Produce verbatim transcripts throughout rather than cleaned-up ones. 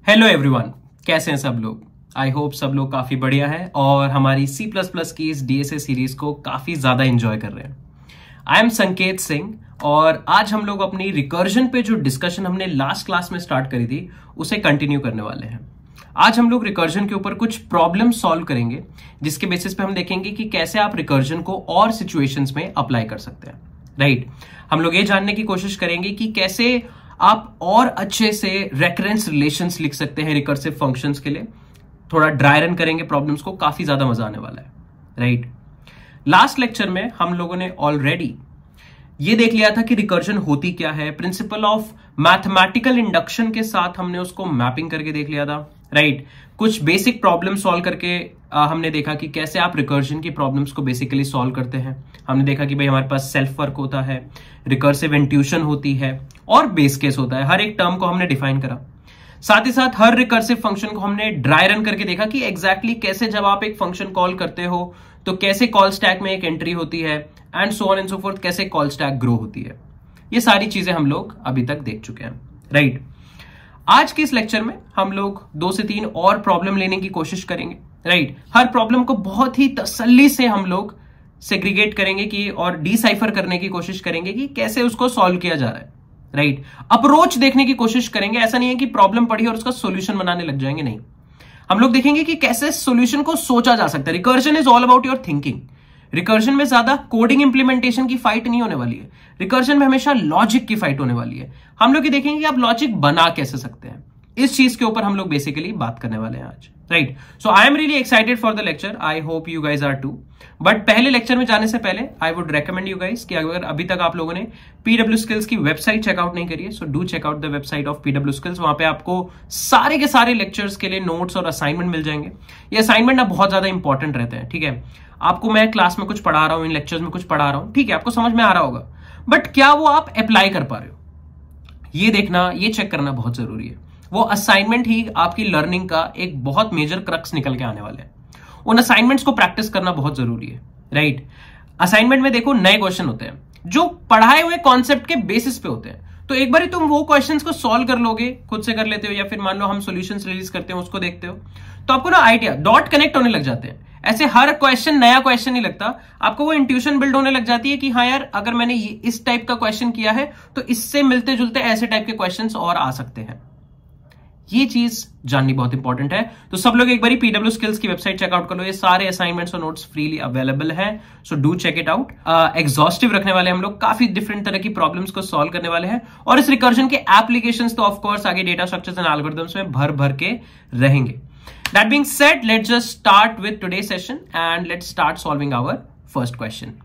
Hello everyone, कैसे हैं सब लोग। आई होप सब लोग काफी बढ़िया है और हमारी सी प्लस प्लस की इस डीएसए सीरीज को काफी ज्यादा एंजॉय कर रहे हैं। आई एम संकेत सिंह और आज हम लोग अपनी रिकर्जन पे जो डिस्कशन हमने लास्ट क्लास में स्टार्ट करी थी उसे कंटिन्यू करने वाले हैं। आज हम लोग रिकर्जन के ऊपर कुछ प्रॉब्लम सॉल्व करेंगे जिसके बेसिस पे हम देखेंगे कि कैसे आप रिकर्जन को और सिचुएशंस में अप्लाई कर सकते हैं। Right right? हम लोग ये जानने की कोशिश करेंगे कि कैसे आप और अच्छे से रेकरेंस रिलेशंस लिख सकते हैं रिकर्सिव फंक्शंस के लिए। थोड़ा ड्राई रन करेंगे प्रॉब्लम्स को, काफी ज्यादा मजा आने वाला है। राइट, लास्ट लेक्चर में हम लोगों ने ऑलरेडी ये देख लिया था कि रिकर्जन होती क्या है। प्रिंसिपल ऑफ मैथमेटिकल इंडक्शन के साथ हमने उसको मैपिंग करके देख लिया था। Right right? कुछ बेसिक प्रॉब्लम सॉल्व करके आ, हमने देखा कि कैसे आप रिकर्जन की प्रॉब्लम्स को बेसिकली सॉल्व करते हैं। हमने देखा कि भाई हमारे पास सेल्फ वर्क होता है, रिकर्सिव इंट्यूशन होती है और बेस केस होता है। हर एक टर्म को हमने डिफाइन करा। साथ ही साथ हर रिकर्सिव फंक्शन को हमने ड्राई रन करके देखा कि एग्जैक्टली exactly कैसे जब आप एक फंक्शन कॉल करते हो तो कैसे कॉल स्टैक में एक एंट्री होती है and so on and so forth, कैसे कॉल स्टैक ग्रो होती है। ये सारी चीजें हम लोग अभी तक देख चुके हैं। राइट, आज के इस लेक्चर में हम लोग दो से तीन और प्रॉब्लम लेने की कोशिश करेंगे। राइट, हर प्रॉब्लम को बहुत ही तसल्ली से हम लोग सेग्रीगेट करेंगे कि और डिसाइफर करने की कोशिश करेंगे कि कैसे उसको सॉल्व किया जा रहा है। राइट, अप्रोच देखने की कोशिश करेंगे। ऐसा नहीं है कि प्रॉब्लम पढ़ी और उसका सॉल्यूशन बनाने लग जाएंगे, नहीं। हम लोग देखेंगे कि कैसे सॉल्यूशन को सोचा जा सकता है। Recursion is all about your thinking. Recursion में ज्यादा कोडिंग इंप्लीमेंटेशन की फाइट नहीं होने वाली है। रिकर्जन में हमेशा लॉजिक की फाइट होने वाली है। हम लोग ये देखेंगे कि आप लॉजिक बना कैसे सकते हैं। इस चीज के ऊपर हम लोग बेसिकली बात करने वाले हैं आज। Right, so I am really excited for the lecture. I hope you guys are too. But पहले लेक्चर में जाने से पहले I would recommend you guys कि अगर अभी तक आप लोगों ने पीडब्ल्यू स्किल्स की वेबसाइट चेकआउट नहीं करी है, so do check out the website of PW skills. वहां पे आपको सारे के सारे लेक्चर्स के लिए नोट्स और असाइनमेंट मिल जाएंगे। ये असाइनमेंट ना बहुत ज्यादा इंपॉर्टेंट रहते हैं। ठीक है, आपको मैं क्लास में कुछ पढ़ा रहा हूं, इन लेक्चर्स में कुछ पढ़ा रहा हूं, ठीक है, आपको समझ में आ रहा होगा, बट क्या वो आप अप्लाई कर पा रहे हो, ये देखना, ये चेक करना बहुत जरूरी है। वो असाइनमेंट ही आपकी लर्निंग का एक बहुत मेजर क्रक्स निकल के आने वाले हैं। उन असाइनमेंट्स को प्रैक्टिस करना बहुत जरूरी है। राइट, असाइनमेंट में देखो नए क्वेश्चन होते हैं जो पढ़ाए हुए कॉन्सेप्ट के बेसिस पे होते हैं। तो एक बार तुम वो क्वेश्चंस को सॉल्व कर लोगे, खुद से कर लेते हो, या फिर मान लो हम सॉल्यूशंस रिलीज करते हैं उसको देखते हो, तो आपको ना आइडिया डॉट कनेक्ट होने लग जाते हैं। ऐसे हर क्वेश्चन नया क्वेश्चन नहीं लगता, आपको वो इंट्यूशन बिल्ड होने लग जाती है कि हाँ यार, अगर मैंने इस टाइप का क्वेश्चन किया है तो इससे मिलते जुलते ऐसे टाइप के क्वेश्चंस और आ सकते हैं। ये चीज जाननी बहुत इंपॉर्टेंट है। तो सब लोग एक बार पीडब्ल्यू स्किल्स की वेबसाइट चेकआउट कर लो। ये सारे असाइनमेंट्स और नोट्स फ्रीली अवेलेबल है, so do check it out. Exhaustive रखने वाले हम लोग, काफी डिफरेंट तरह की प्रॉब्लम्स को सॉल्व करने वाले हैं और इस रिकर्जन के एप्लीकेशंस तो ऑफ कोर्स आगे डेटा स्ट्रक्चर्स एंड एल्गोरिथम्स में भर भर के रहेंगे। That being said, let's just start with today's session and let's start solving our first question.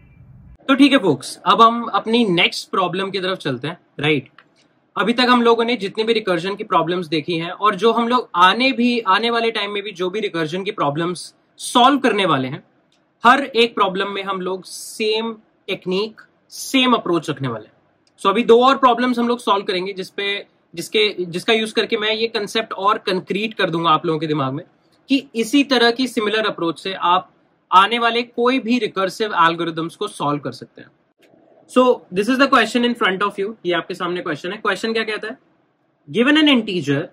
तो ठीक है folks, अब हम अपनी नेक्स्ट प्रॉब्लम की तरफ चलते हैं। Right right? अभी तक हम लोगों ने जितनी भी रिकर्जन की प्रॉब्लम्स देखी हैं और जो हम लोग आने भी आने वाले टाइम में भी जो भी रिकर्जन की प्रॉब्लम्स सॉल्व करने वाले हैं, हर एक प्रॉब्लम में हम लोग सेम टेक्निक, सेम अप्रोच रखने वाले हैं। सो so, अभी दो और प्रॉब्लम्स हम लोग सॉल्व करेंगे जिसपे जिसके जिसका यूज करके मैं ये कंसेप्ट और कंक्रीट कर दूंगा आप लोगों के दिमाग में कि इसी तरह की सिमिलर अप्रोच से आप आने वाले कोई भी रिकर्सिव एल्गोरिथम्स को सॉल्व कर सकते हैं। So this is the question in front of you. ये आपके सामने क्वेश्चन है। क्वेश्चन क्या कहता है? Given an integer,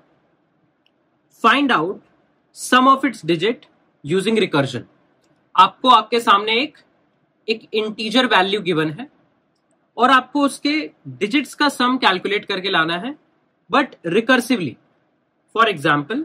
find out sum of its digit using recursion. आपको आपके सामने एक एक इंटीजर वैल्यू गिवन है और आपको उसके डिजिट्स का सम कैलकुलेट करके लाना है, but recursively. For example,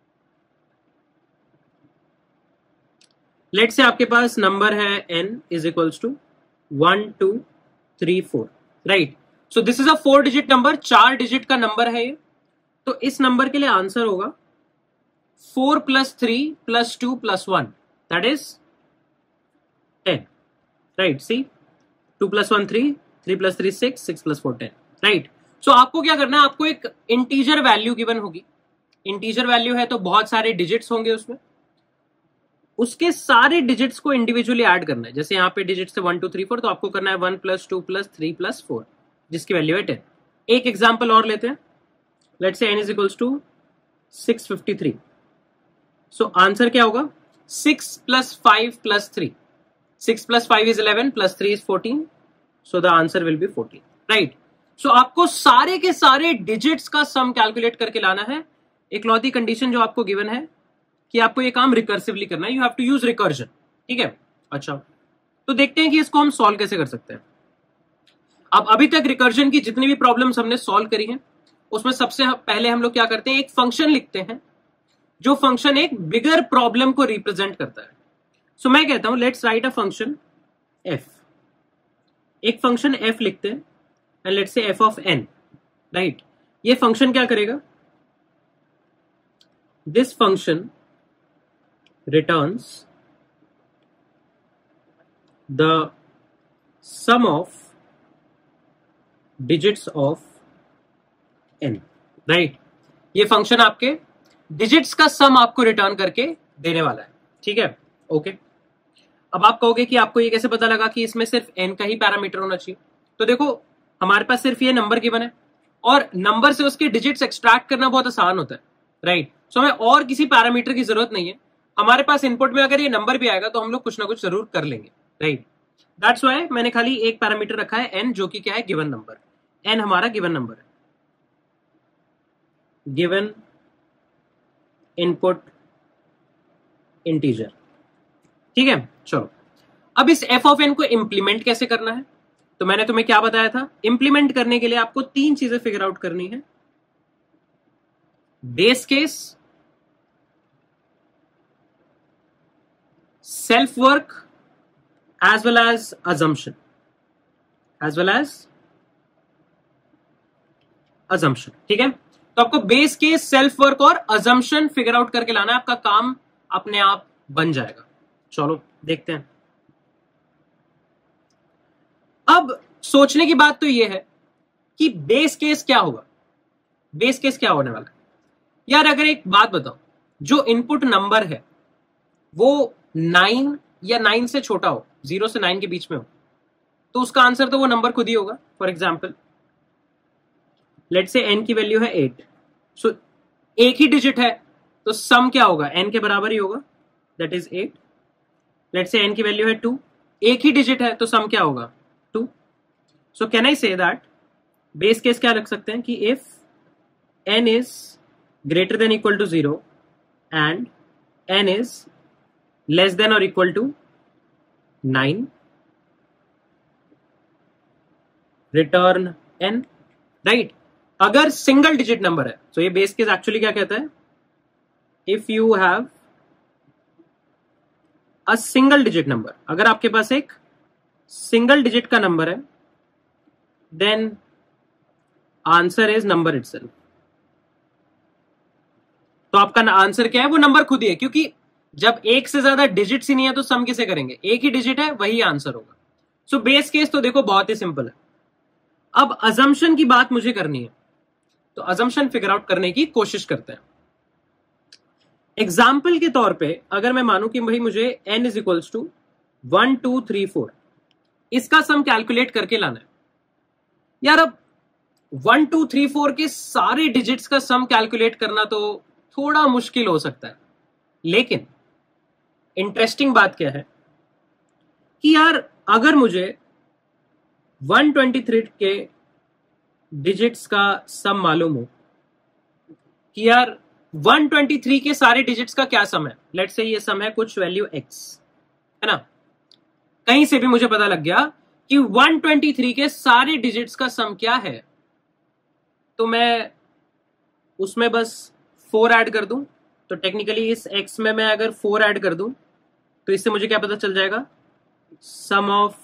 let say आपके पास नंबर है n is equals to one two three four. Right, so this is a four digit number, चार डिजिट का नंबर है ये। तो इस नंबर के लिए आंसर होगा four plus three plus two plus one, that is ten. Right, see two plus one three, three plus three six, six plus four ten. Right, so so, आपको क्या करना है, आपको एक इंटीजर वैल्यू गिवन होगी। Integer value है तो बहुत सारे डिजिट्स होंगे उसमें, उसके सारे डिजिट्स को इंडिविजुअली ऐड करना है। जैसे यहाँ पे डिजिट्स है वन टू थ्री फोर, तो आपको करना है one plus two plus three plus four, जिसकी वैल्यू है टेन। एक एग्जाम्पल और लेते हैं। Let's say n is equals to six fifty three. So answer क्या होगा? Six plus five plus three. Six plus five is eleven plus three is fourteen, so the answer will be fourteen. Right, so आपको सारे के सारे digits का सम calculate करके लाना है इकलौती कंडीशन जो आपको गिवन है कि आपको ये काम रिकर्सिवली करना है, you have to use recursion, ठीक है। अच्छा, तो देखते हैं कि इसको हम सॉल्व कैसे कर सकते हैं। अब अभी तक रिकर्जन की जितनी भी प्रॉब्लम्स हमने सॉल्व करी हैं उसमें सबसे पहले हम लोग क्या करते हैं, एक फंक्शन लिखते हैं जो फंक्शन एक बिगर प्रॉब्लम को रिप्रेजेंट करता है। सो so, मैं कहता हूं let's write a function F, एक फंक्शन एफ लिखते हैं and let's say F of N, right. ये फंक्शन क्या करेगा, this function returns the sum of digits of N, right. ये फंक्शन आपके डिजिट्स का सम आपको रिटर्न करके देने वाला है, ठीक है, ओके। अब आप कहोगे कि आपको ये कैसे पता लगा कि इसमें सिर्फ एन का ही पैरामीटर होना चाहिए। तो देखो हमारे पास सिर्फ ये नंबर गिवन है और नंबर से उसके डिजिट्स एक्सट्रैक्ट करना बहुत आसान होता है, राइट। सो हमें और किसी पैरामीटर की जरूरत नहीं है, हमारे पास इनपुट में अगर ये नंबर भी आएगा तो हम लोग कुछ ना कुछ जरूर कर लेंगे, राइट। दैट्स व्हाई मैंने खाली एक पैरामीटर रखा है एन, जो कि क्या है, गिवन नंबर। एन हमारा गिवन नंबर है, गिवन इनपुट इंटीजर, ठीक है। चलो अब इस एफ ऑफ एन को इंप्लीमेंट कैसे करना है, तो मैंने तुम्हें क्या बताया था, इंप्लीमेंट करने के लिए आपको तीन चीजें फिगर आउट करनी है, base case, self work, as well as assumption, as well as assumption, ठीक है। तो आपको बेस केस, सेल्फ वर्क और अजम्पशन फिगर आउट करके लाना है, आपका काम अपने आप बन जाएगा। चलो देखते हैं। अब सोचने की बात तो यह है कि बेस केस क्या होगा, बेस केस क्या होने वाला है यार। अगर एक बात बताओ, जो इनपुट नंबर है वो नाइन या नाइन से छोटा हो, जीरो से नाइन के बीच में हो, तो उसका आंसर तो वो नंबर खुद ही होगा। For example let's say N की वैल्यू है एट, सो so, एक ही डिजिट है तो सम क्या होगा, एन के बराबर ही होगा, that is eight. Let's say N की वैल्यू है टू, एक ही डिजिट है तो सम क्या होगा, to. So can I say that base case क्या रख सकते हैं कि if N is greater than equal to zero and N is less than और equal to nine, return N, right. अगर सिंगल डिजिट नंबर है, तो ये बेस केस एक्चुअली क्या कहता है, if you have a single digit number, अगर आपके पास एक सिंगल डिजिट का नंबर है, then answer is number itself. तो आपका आंसर क्या है, वो नंबर खुद ही है, क्योंकि जब एक से ज्यादा डिजिट्स ही नहीं है तो सम किसे करेंगे, एक ही डिजिट है वही आंसर होगा। सो बेस केस तो देखो बहुत ही सिंपल है। अब अजम्पशन की बात मुझे करनी है, तो अजम्पशन फिगर आउट करने की कोशिश करते हैं। एग्जाम्पल के तौर पे अगर मैं मानूं कि भाई मुझे n is equals to one two three four, इसका सम कैलकुलेट करके लाना है यार। अब वन टू थ्री फोर के सारे डिजिट्स का सम कैलकुलेट करना तो थोड़ा मुश्किल हो सकता है, लेकिन इंटरेस्टिंग बात क्या है कि यार अगर मुझे वन ट्वेंटी थ्री के डिजिट्स का सम मालूम हो कि यार वन ट्वेंटी थ्री के सारे डिजिट्स का क्या सम है, लेट्स से ये सम है कुछ वैल्यू x, है ना। कहीं से भी मुझे पता लग गया कि वन ट्वेंटी थ्री के सारे डिजिट्स का सम क्या है, तो मैं उसमें बस फोर ऐड कर दूं। तो टेक्निकली इस x में मैं अगर फोर ऐड कर दूं तो इससे मुझे क्या पता चल जाएगा, sum of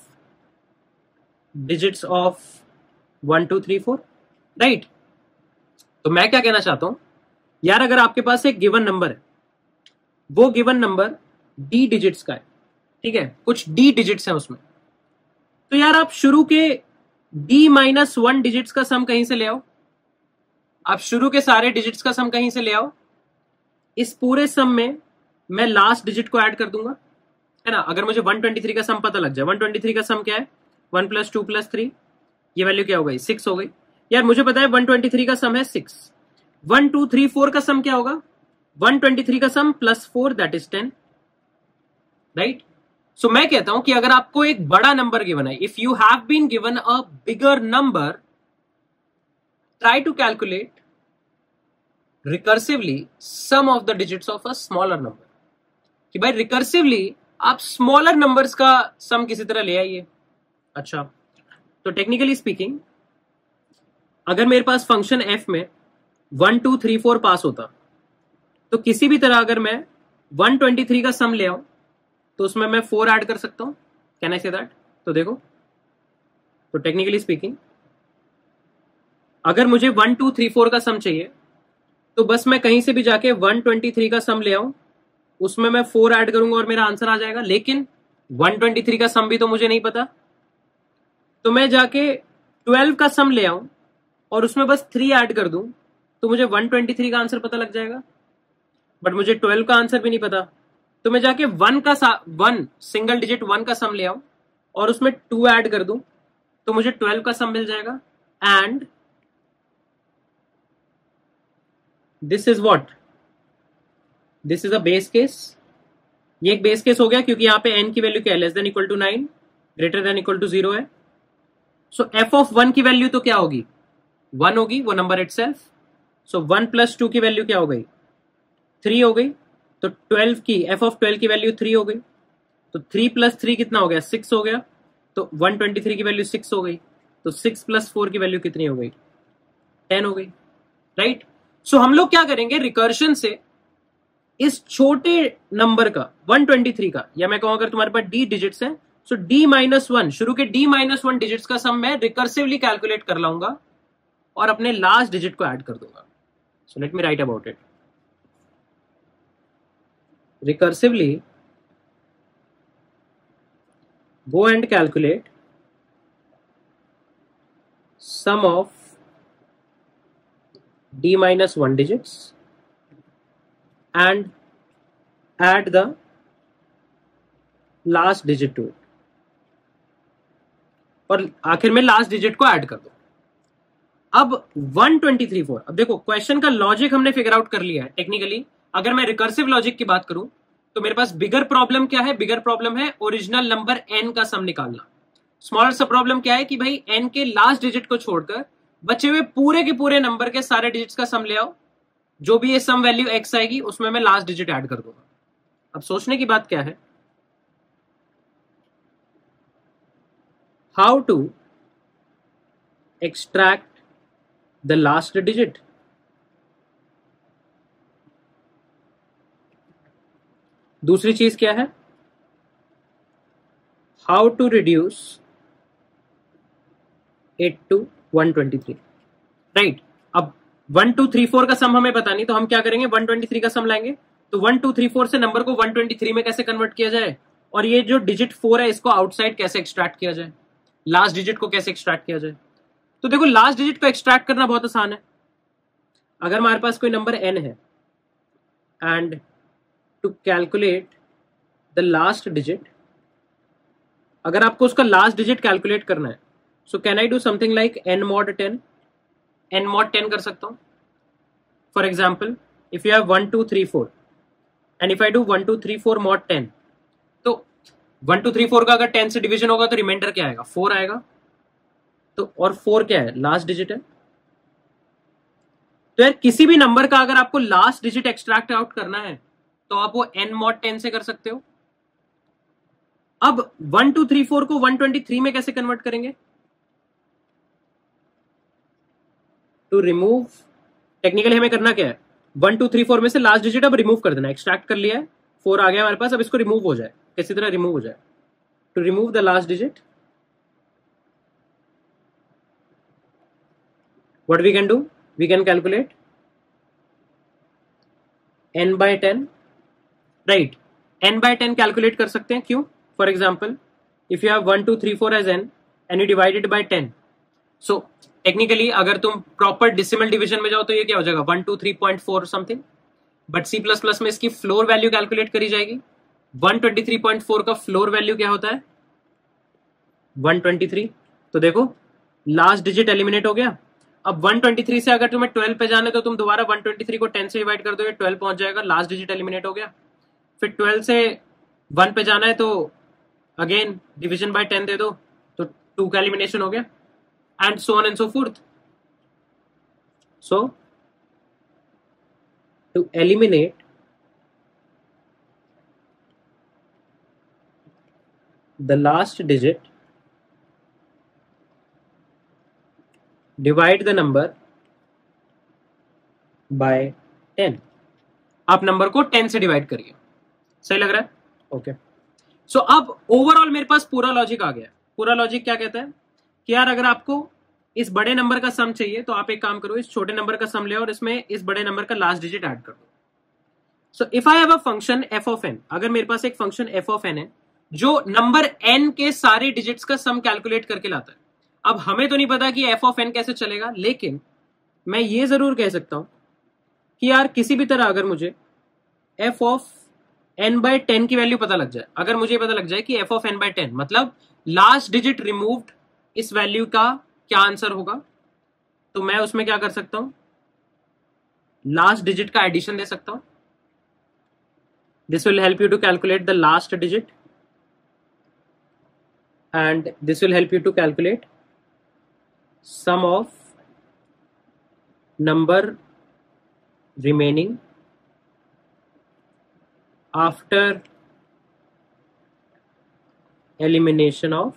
digits of one two three four, right. तो मैं क्या कहना चाहता हूं यार, अगर आपके पास एक गिवन नंबर है, वो गिवन नंबर डी डिजिट्स का है, ठीक है, कुछ डी डिजिट्स हैं उसमें, तो यार आप शुरू के डी माइनस वन डिजिट्स का सम कहीं से ले आओ, आप शुरू के सारे डिजिट्स का सम कहीं से ले आओ। इस पूरे सम में मैं लास्ट डिजिट को ऐड कर दूंगा, है ना। अगर मुझे वन ट्वेंटी थ्री का सम पता लग जाए, वन ट्वेंटी थ्री का सम क्या है, one plus two plus three, ये वैल्यू क्या हो गई, सिक्स हो गई। यार मुझे पता है वन ट्वेंटी थ्री का सम है six, one two three four का सम क्या होगा, वन ट्वेंटी थ्री का sum plus four that is ten, right. So मैं कहता हूं कि अगर आपको एक बड़ा नंबर गिवन है, if you have been given a bigger number, try to calculate recursively sum of the digits of a smaller number, कि भाई रिकर्सिवली आप स्मॉलर नंबर्स का सम किसी तरह ले आइए। अच्छा, तो टेक्निकली स्पीकिंग अगर मेरे पास फंक्शन एफ में one two three four pass होता, तो किसी भी तरह अगर मैं वन ट्वेंटी थ्री का सम ले आऊं तो उसमें मैं फोर ऐड कर सकता हूं। Can I say that? तो देखो, तो टेक्निकली स्पीकिंग अगर मुझे वन टू थ्री फोर का सम चाहिए तो बस मैं कहीं से भी जाके वन ट्वेंटी थ्री का सम ले आऊं, उसमें मैं फोर ऐड करूंगा और मेरा आंसर आ जाएगा। लेकिन वन ट्वेंटी थ्री का सम भी तो मुझे नहीं पता, तो मैं जाके ट्वेल्व का सम ले आऊं और उसमें बस थ्री ऐड कर दूं तो मुझे वन ट्वेंटी थ्री का आंसर पता लग जाएगा। बट मुझे ट्वेल्व का आंसर भी नहीं पता, तो मैं जाके वन का वन सिंगल डिजिट वन का सम ले आऊं और उसमें टू ऐड कर दूं तो मुझे ट्वेल्व का सम मिल जाएगा। And this is what, this is a base case. ये एक बेस केस हो गया क्योंकि यहां पे n की वैल्यू क्या है, less than equal to nine, greater than equal to zero है। सो एफ ऑफ वन की वैल्यू तो क्या होगी, वन होगी, वो number itself. So one plus two की वैल्यू क्या हो गई, थ्री हो गई। तो ट्वेल्व की एफ ऑफ ट्वेल्व की वैल्यू थ्री हो गई। तो थ्री प्लस थ्री कितना हो गया, सिक्स हो गया। तो वन ट्वेंटी थ्री की वैल्यू सिक्स हो गई। तो सिक्स प्लस फोर की वैल्यू कितनी हो गई, टेन हो गई, राइट। सो हम लोग क्या करेंगे, रिकर्शन से इस छोटे नंबर का वन ट्वेंटी थ्री का, या मैं कहूं अगर तुम्हारे पास डी डिजिट्स हैं, सो डी माइनस वन, शुरू के डी माइनस वन डिजिट्स का सम मैं रिकर्सिवली कैलकुलेट कर लाऊंगा और अपने लास्ट डिजिट को ऐड कर दूंगा। So let me write about it. Recursively go and calculate sum of d minus one digits and add the last digit to it, और आखिर में लास्ट डिजिट को ऐड कर दो। अब वन ट्वेंटी थ्री फोर, अब देखो क्वेश्चन का लॉजिक हमने फिगर आउट कर लिया है टेक्निकली। अगर मैं रिकर्सिव लॉजिक की बात करूं तो मेरे पास बिगर प्रॉब्लम क्या है, बिगर प्रॉब्लम है ओरिजिनल नंबर n का सम निकालना। स्मॉलर सब प्रॉब्लम क्या है कि भाई n के लास्ट डिजिट को छोड़कर बचे हुए पूरे के पूरे नंबर के सारे डिजिट्स का सम ले आओ, जो भी ये सम वैल्यू x आएगी उसमें मैं लास्ट डिजिट ऐड कर दूंगा। अब सोचने की बात क्या है, how to extract the last digit. दूसरी चीज क्या है, how to reduce it to one twenty three, right. अब वन टू थ्री फोर का सम हमें पता नहीं, तो हम क्या करेंगे, वन ट्वेंटी थ्री का सम लाएंगे। तो वन टू थ्री फोर से नंबर को वन ट्वेंटी थ्री में कैसे कन्वर्ट किया जाए, और ये जो डिजिट फोर है इसको आउटसाइड कैसे एक्सट्रैक्ट किया जाए, लास्ट डिजिट को कैसे एक्सट्रैक्ट किया जाए। तो देखो लास्ट डिजिट को एक्सट्रैक्ट करना बहुत आसान है। अगर हमारे पास कोई नंबर n है and to calculate the last digit, अगर आपको उसका लास्ट डिजिट कैलकुलेट करना है, so can I do something like n mod ten, n mod ten कर सकता हूं। For example if you have one two three four and if I do one two three four mod ten, तो one two three four का अगर ten से division होगा तो reminder क्या आएगा, फोर आएगा। तो और फोर क्या है, लास्ट डिजिट है। तो यार किसी भी नंबर का अगर आपको लास्ट डिजिट एक्सट्रैक्ट आउट करना है तो आप वो n mod टेन से कर सकते हो। अब वन टू थ्री फोर को वन ट्वेंटी थ्री में कैसे कन्वर्ट करेंगे, टू रिमूव, टेक्निकली हमें करना क्या है, वन टू थ्री फोर में से लास्ट डिजिट अब रिमूव कर देना। एक्सट्रैक्ट कर लिया है, फोर आ गया हमारे पास, अब इसको रिमूव हो जाए, किसी तरह रिमूव हो जाए। To remove the last digit, what we can do, we can calculate n by ten, right। n by ten calculate कर सकते हैं, क्यों, for example if you have one two three four as n and you divided by ten, so technically अगर तुम proper decimal division में जाओ तो ये क्या हो जाएगा, one two three point four something. But C plus plus में इसकी फ्लोर वैल्यू कैलकुलेट करी जाएगी। One twenty three point four का फ्लोर वैल्यू क्या होता है, वन ट्वेंटी थ्री। तो देखो लास्ट डिजिट एलिमिनेट हो गया। अब वन ट्वेंटी थ्री से अगर तुम्हें ट्वेल्व पे जाना तो तुम दोबारा वन ट्वेंटी थ्री को टेन से डिवाइड कर दोगे, ट्वेल्व पहुंच जाएगा, लास्ट डिजिट एलिमिनेट हो गया। फिर ट्वेल्व से वन पे जाना है तो अगेन डिवीजन बाय टेन दे दो, तो टू का एलिमिनेशन हो गया, and so on and so forth. So to eliminate the last digit, divide the number by ten. आप नंबर को टेन से डिवाइड करिए. सही लग रहा है? ओके. सो अब ओवरऑल मेरे पास पूरा लॉजिक आ गया. पूरा लॉजिक क्या कहता है कि यार अगर आपको इस बड़े नंबर का सम चाहिए तो आप एक काम करो, इस छोटे नंबर का सम ले और इसमें इस बड़े नंबर का लास्ट डिजिट ऐड कर दो. So if I have a function F of N, अगर मेरे पास एक फंक्शन एफ ऑफ एन है जो नंबर एन के सारे डिजिट्स का सम कैलकुलेट करके लाता है. अब हमें तो नहीं पता कि एफ ऑफ एन कैसे चलेगा, लेकिन मैं ये जरूर कह सकता हूं कि यार किसी भी तरह अगर मुझे F of N by ten की वैल्यू पता लग जाए, अगर मुझे पता लग जाए कि F of N by ten मतलब लास्ट डिजिट रिमूव्ड, इस वैल्यू का क्या आंसर होगा, तो मैं उसमें क्या कर सकता हूं, लास्ट डिजिट का एडिशन दे सकता हूं. This will help you to calculate the last digit and this will help you to calculate sum of number remaining after elimination of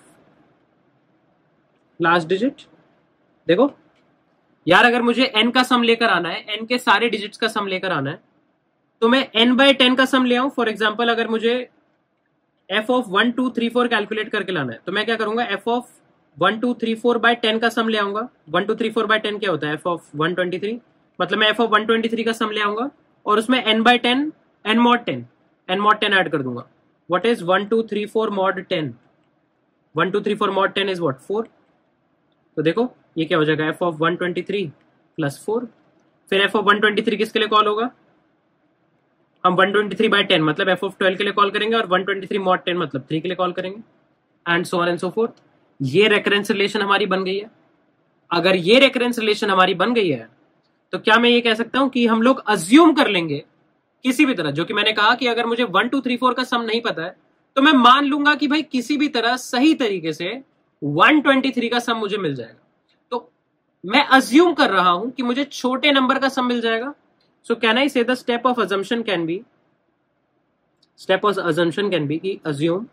last digit. देखो यार अगर मुझे n का सम लेकर आना है, n के सारे डिजिट्स का सम लेकर आना है, तो मैं n बाय टेन का सम ले आऊं. फॉर एग्जाम्पल अगर मुझे F of one two three four calculate करके लाना है तो मैं क्या करूंगा, f of one two three four by ten का सम ले आऊंगा. One two three four by ten क्या होता है, f of one twenty three, मतलब मैं f of one twenty three का सम ले आऊंगा और उसमें n by ten, n mod ten, n mod ten add कर दूंगा. What is one two three four mod ten, one two three four mod ten is what, four. तो देखो ये क्या हो जाएगा, f of one twenty three plus four. फिर f of one twenty three किसके लिए कॉल होगा, हम one twenty three by ten मतलब एफ ऑफ ट्वेल्व के लिए कॉल करेंगे और one twenty three mod ten मतलब थ्री के लिए कॉल करेंगे, and so on and so fourth. ये रेकरेंस रिलेशन हमारी बन गई है. अगर ये रेकरेंस रिलेशन हमारी बन गई है तो क्या मैं ये कह सकता हूं कि हम लोग अज्यूम कर लेंगे किसी भी तरह, जो कि मैंने कहा कि अगर मुझे वन टू थ्री फोर का सम नहीं पता है तो मैं मान लूंगा कि भाई किसी भी तरह सही तरीके से वन ट्वेंटी थ्री का सम मुझे मिल जाएगा. तो मैं अज्यूम कर रहा हूं कि मुझे छोटे नंबर का सम मिल जाएगा. So can I say the step of assumption can be, step of assumption can be कि assume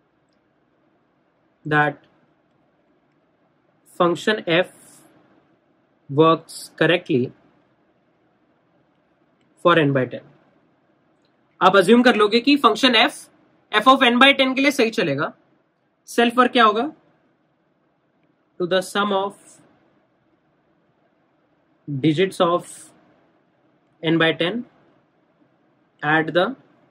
that function f works correctly for n by ten. आप assume कर लोगे कि function f f of n by ten के लिए सही चलेगा. Self work क्या होगा, to the sum of digits of n by ten add the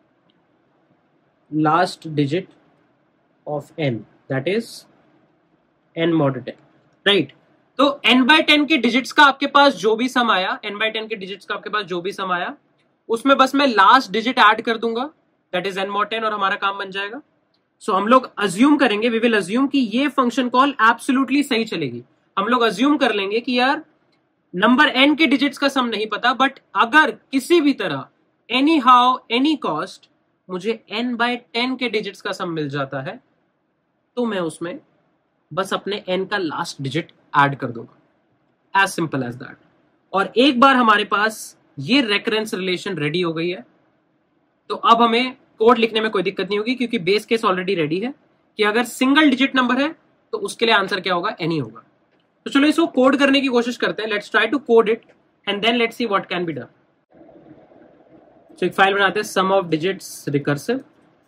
last digit of n, that is n mod ten, right? तो n by टेन के digits का आपके पास जो भी सम आया, n by टेन के डिजिट्स का आपके पास जो भी सम आया उसमें बस मैं लास्ट डिजिट ऐड कर दूंगा, that is n mod ten, और हमारा काम बन जाएगा. सो so, हम लोग अज्यूम करेंगे, वी विल अज्यूम कि ये फंक्शन कॉल एब्सोल्युटली सही चलेगी. हम लोग अज्यूम कर लेंगे कि यार नंबर n के डिजिट्स का सम नहीं पता, बट अगर किसी भी तरह एनी हाउ एनी कॉस्ट मुझे n बाय टेन के डिजिट्स का सम मिल जाता है तो मैं उसमें बस अपने n का लास्ट डिजिट ऐड कर दूंगा. As simple as that. और एक बार हमारे पास ये रेकरेंस रिलेशन रेडी हो गई है तो अब हमें कोड लिखने में कोई दिक्कत नहीं होगी, क्योंकि बेस केस ऑलरेडी रेडी है कि अगर सिंगल डिजिट नंबर है तो उसके लिए आंसर क्या होगा, एनी होगा. तो चलो इसको कोड करने की कोशिश करते हैं. Let's try to code it and then let's see what can be done. तो एक फाइल बनाते हैं, सम ऑफ डिजिट्स रिकर्सिव.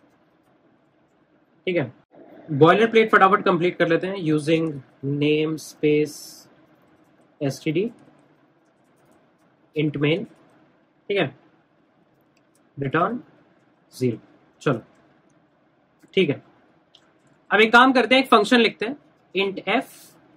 ठीक है, बॉयलर प्लेट फटाफट कंप्लीट कर लेते हैं using namespace STD int main. ठीक है, रिटर्न जीरो. चलो ठीक है, अब एक काम करते हैं, एक फंक्शन लिखते हैं इंट एफ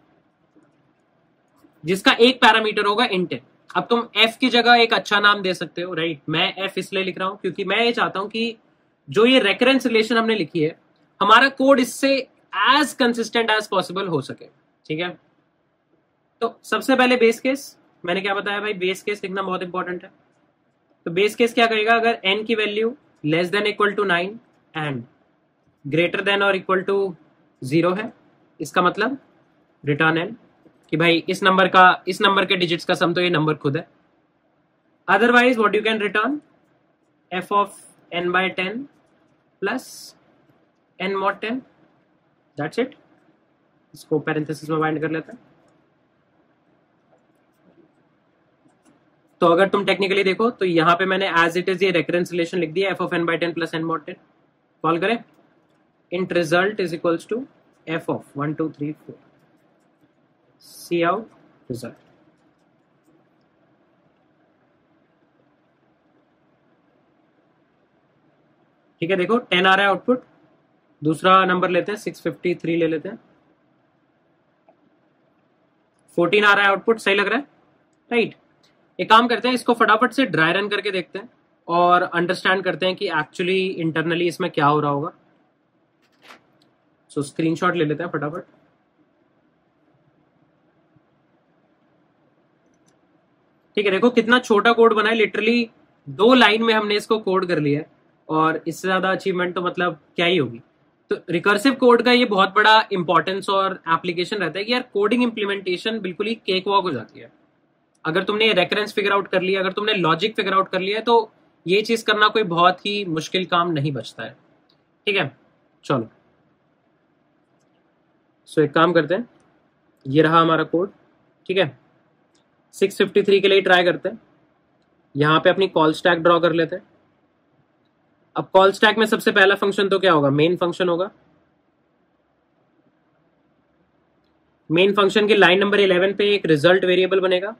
जिसका एक पैरामीटर होगा इंट एन. अब तुम f की जगह एक अच्छा नाम दे सकते हो, राइट? मैं f इसलिए लिख रहा हूं क्योंकि मैं ये चाहता हूं कि जो ये रेकरेंस रिलेशन हमने लिखी है हमारा कोड इससे एज कंसिस्टेंट एज पॉसिबल हो सके. ठीक है, तो सबसे पहले बेस केस मैंने क्या बताया भाई, बेस केस लिखना बहुत इंपॉर्टेंट है. तो बेस केस क्या करेगा, अगर n की value less than equal to nine and greater than और इक्वल टू जीरो है, इसका मतलब रिटर्न n कि भाई इस नंबर का इस नंबर के डिजिट्स का सम तो ये नंबर खुद है. Otherwise what you can return f of n by ten plus n mod ten, that's it. इसको पैरेंथेसिस में बाइंड कर लेते हैं। तो अगर तुम टेक्निकली देखो तो यहां पे मैंने एज इट इज ये रेकरेंस रिलेशन लिख दिया, f of n by ten plus n mod ten. Call करें, int result is equals to f of one two three four, see out result। ठीक है, देखो टेन आ रहा है आउटपुट। दूसरा नंबर लेते हैं, सिक्स फिफ्टी थ्री ले लेते हैं। फोर्टीन आ रहा है आउटपुट, सही लग रहा है, राइट। एक काम करते हैं, इसको फटाफट से ड्राई रन करके देखते हैं और अंडरस्टैंड करते हैं कि एक्चुअली इंटरनली इसमें क्या हो रहा होगा। सो स्क्रीनशॉट ले लेते हैं फटाफट। ठीक है, देखो कितना छोटा कोड बना है, लिटरली दो लाइन में हमने इसको कोड कर लिया है, और इससे ज्यादा अचीवमेंट तो मतलब क्या ही होगी। तो रिकर्सिव कोड का ये बहुत बड़ा इंपॉर्टेंस और एप्लीकेशन रहता है कि यार कोडिंग इंप्लीमेंटेशन बिल्कुल ही केक वॉक हो जाती है। अगर तुमने रेफरेंस फिगर आउट कर लिया, अगर तुमने लॉजिक फिगर आउट कर लिया है, तो ये चीज करना कोई बहुत ही मुश्किल काम नहीं बचता है। ठीक है, चलो सो एक काम करते हैं, ये रहा हमारा कोड। ठीक है, सिक्स फिफ्टी थ्री के लिए ट्राई करते हैं। यहां पे अपनी कॉल स्टैक ड्रॉ कर लेते हैं। अब कॉल स्टैक में सबसे पहला फंक्शन तो क्या होगा, मेन फंक्शन होगा। मेन फंक्शन के लाइन नंबर इलेवन पे एक रिजल्ट वेरिएबल बनेगा।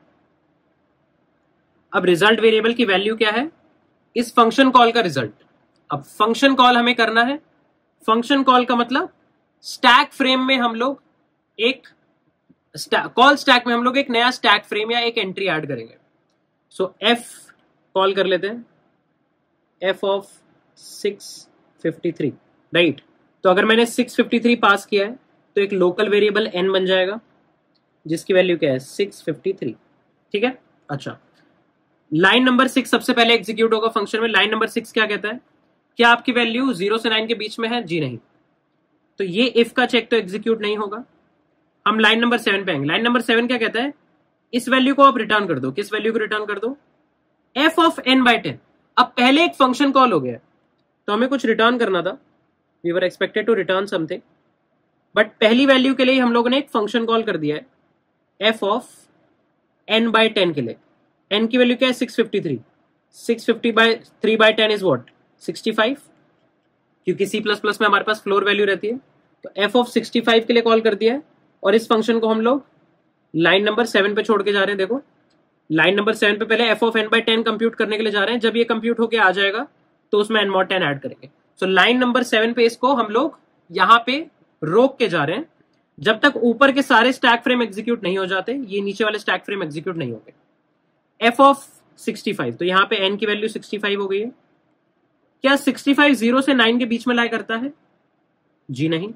अब रिजल्ट वेरिएबल की वैल्यू क्या है, इस फंक्शन कॉल का रिजल्ट। अब फंक्शन कॉल हमें करना है, फंक्शन कॉल का मतलब स्टैक फ्रेम में हम लोग एक कॉल स्टैक में हम लोग एक नया स्टैक फ्रेम या एक एंट्री ऐड करेंगे। सो एफ कॉल कर लेते हैं, F of six fifty three, right. तो अगर मैंने सिक्स फिफ्टी थ्री पास किया है तो एक लोकल वेरिएबल एन बन जाएगा जिसकी वैल्यू क्या है, सिक्स फिफ्टी थ्री। ठीक है, अच्छा लाइन नंबर सिक्स सबसे पहले एग्जीक्यूट होगा फंक्शन में। लाइन नंबर सिक्स क्या कहता है, क्या आपकी वैल्यू जीरो से नाइन के बीच में है, जी नहीं, तो ये इफ का चेक तो एग्जीक्यूट नहीं होगा। हम लाइन नंबर सेवन पे आएंगे। लाइन नंबर सेवन क्या कहता है, इस वैल्यू को आप रिटर्न कर दो। किस वैल्यू को रिटर्न कर दो, f of N by ten. अब पहले एक फंक्शन कॉल हो गया तो हमें कुछ रिटर्न करना था, we were expected to return something, but पहली वैल्यू के लिए हम लोगों ने एक फंक्शन कॉल कर दिया है f of N by ten के लिए। एन की वैल्यू क्या है, six fifty three. Six fifty by three by ten is what, sixty five, क्योंकि सी प्लस प्लस में हमारे पास फ्लोर वैल्यू रहती है। तो एफ ऑफ सिक्सटी फाइव के लिए कॉल कर दिया है, और इस फंक्शन को हम लोग लाइन नंबर सेवन पे छोड़ के जा रहे हैं। देखो लाइन नंबर सेवन पे पहले f of N by ten compute करने के लिए जा रहे हैं। जब ये कंप्यूट होके आ जाएगा तो उसमें एन मॉड टेन ऐड करेंगे। सो लाइन नंबर सेवन पे इसको हम लोग यहां पे रोक के जा रहे हैं जब तक ऊपर के सारे स्टैक फ्रेम एग्जीक्यूट नहीं हो जाते, ये नीचे वाले स्टैक फ्रेम एग्जीक्यूट नहीं होंगे। एफ ऑफ सिक्सटी फाइव, तो यहां पे एन की वैल्यू सिक्सटी फाइव हो गई है। क्या सिक्सटी फाइव जीरो से नाइन के बीच में लाई करता है, जी नहीं,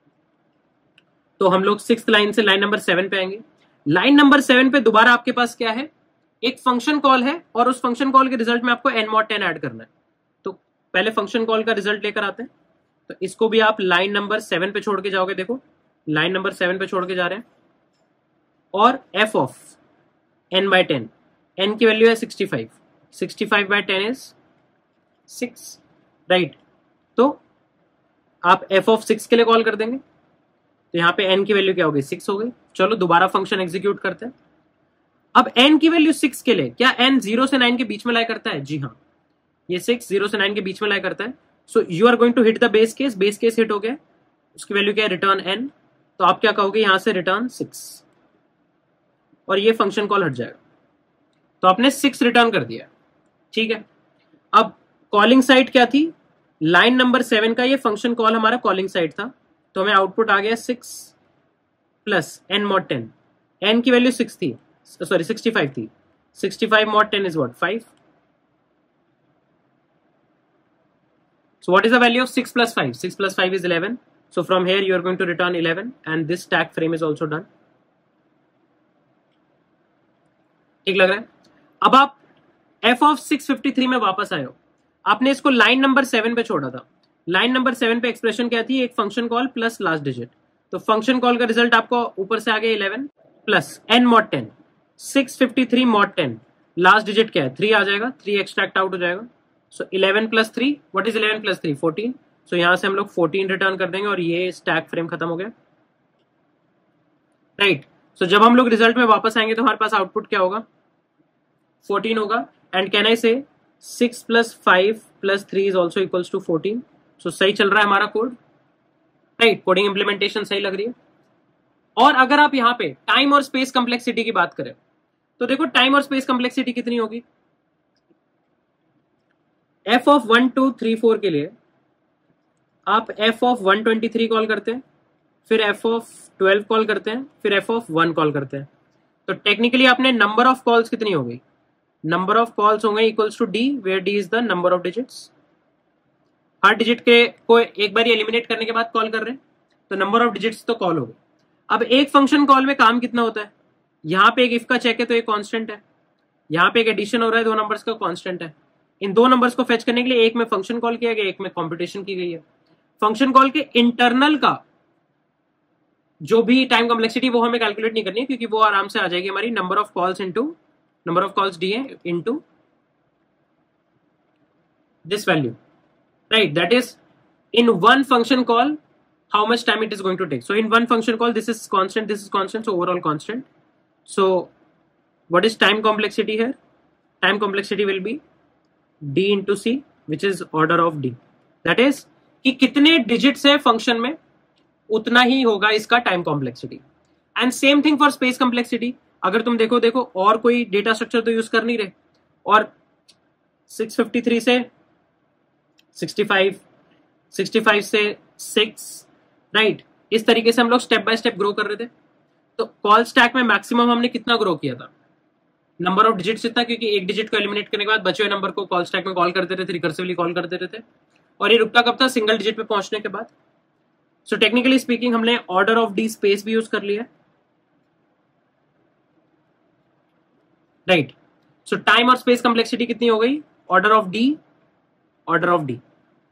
तो हम लोग सिक्स लाइन से लाइन नंबर सेवन पे आएंगे। लाइन नंबर सेवन पे दोबारा आपके पास क्या है, एक फंक्शन कॉल है, और उस फंक्शन कॉल के रिजल्ट में आपको एन मॉड टेन ऐड करना है। तो पहले फंक्शन कॉल का रिजल्ट लेकर आते हैं। तो इसको भी आप लाइन नंबर सेवन पे छोड़ के जाओगे। देखो लाइन नंबर सेवन पे छोड़ के जा रहे हैं, और f of N by ten, n की वैल्यू है sixty five, sixty five by ten is six, right. तो आप एफ ऑफ सिक्स के लिए कॉल कर देंगे, तो यहां पे n की वैल्यू क्या हो गई, सिक्स हो गई। चलो दोबारा फंक्शन एग्जीक्यूट करते हैं। अब n की वैल्यू सिक्स के लिए, क्या n जीरो से नाइन के बीच में लाई करता है, जी हाँ, ये सिक्स जीरो से नाइन के बीच में लाई करता है। So you are going to hit the base case, base case hit हो गया, उसकी वैल्यू क्या है, रिटर्न n। तो आप क्या कहोगे, यहां से रिटर्न सिक्स, और ये फंक्शन कॉल हट जाएगा। तो आपने सिक्स रिटर्न कर दिया, ठीक है। अब कॉलिंग साइड क्या थी, लाइन नंबर सेवन का ये फंक्शन कॉल हमारा कॉलिंग साइड था, तो हमें आउटपुट आ गया six plus n mod ten. N की वैल्यू सिक्स थी, सॉरी सिक्सटी फाइव थी, sixty five mod ten is what, five. So what is the value of six plus five, six plus five is eleven. So from here you are going to return eleven, and this stack frame is also done. ठीक लग रहा है। अब आप f of six fifty three में वापस आए हो, आपने इसको लाइन नंबर सेवन पे छोड़ा था। लाइन नंबर सेवन पे एक्सप्रेशन क्या थी, एक function call plus last digit. तो फंक्शन कॉल का रिजल्ट आपको ऊपर से आ गया eleven plus n mod ten, six fifty three mod ten last digit क्या है, थ्री आ जाएगा, थ्री एक्सट्रैक्ट आउट हो जाएगा। So eleven plus three, what is eleven plus three, fourteen. So यहां से हम लोग फोर्टीन रिटर्न कर देंगे और ये स्टैक फ्रेम खत्म हो गया, राइट। सो जब हम लोग रिजल्ट में वापस आएंगे तो हमारे पास आउटपुट क्या होगा, फोर्टीन होगा। And can I say six plus five plus three is also equals to fourteen. So सही चल रहा है हमारा कोड, राइट, कोडिंग इंप्लीमेंटेशन सही लग रही है। और अगर आप यहाँ पे टाइम और स्पेस कॉम्प्लेक्सिटी की बात करें तो देखो टाइम और स्पेस कॉम्प्लेक्सिटी कितनी होगी, f of one two three four के लिए आप f of one twenty three call करते हैं, फिर एफ ऑफ ट्वेल्व कॉल करते हैं, फिर एफ ऑफ वन कॉल करते हैं। तो टेक्निकली आपने नंबर ऑफ कॉल्स कितनी हो गई, नंबर ऑफ कॉल्स होंगे equals to d, where d is the number of digits. हर डिजिट के को एक बार एलिमिनेट करने के बाद कॉल कर रहे हैं तो नंबर ऑफ डिजिट्स तो कॉल हो गए। अब एक फंक्शन कॉल में काम कितना होता है, यहां पे एक इफ का चेक है तो एक कांस्टेंट है, यहां पे एक एडिशन हो रहा है दो नंबर्स का, कांस्टेंट है। इन दो नंबर्स को फेच करने के लिए एक में फंक्शन कॉल किया गया, एक में कंप्यूटेशन की गई है। फंक्शन कॉल के इंटरनल का जो भी टाइम कॉम्प्लेक्सिटी वो हमें कैलकुलेट नहीं करनी है, क्योंकि वो आराम से आ जाएगी हमारी number of calls into number of calls d है into this value, right. That is in one function call how much time it is going to take. So in one function call, this is constant, this is constant, so overall constant. So what is time complexity here? Time complexity will be d into c, which is order of d. That is कि कितने digits है function में उतना ही होगा इसका time complexity. And same thing for space complexity. अगर तुम देखो देखो और कोई data structure तो use कर नहीं रहे, और सिक्स फिफ्टी थ्री से सिक्सटी फाइव, सिक्सटी फाइव से सिक्स, राइट right. इस तरीके से हम लोग स्टेप बाय स्टेप ग्रो कर रहे थे। तो कॉल स्टैक में मैक्सिमम हमने कितना ग्रो किया था, नंबर ऑफ डिजिट्स इतना, क्योंकि एक डिजिट को एलिमिनेट करने के बाद बचे हुए नंबर को कॉल स्टैक में कॉल करते रहते, रिकर्सिवली कॉल करते रहते, और ये रुकता कब था, सिंगल डिजिट पे पहुंचने के बाद। सो टेक्निकली स्पीकिंग हमने ऑर्डर ऑफ डी स्पेस भी यूज कर लिया, राइट। सो टाइम और स्पेस कॉम्प्लेक्सिटी कितनी हो गई, order of d, order of d.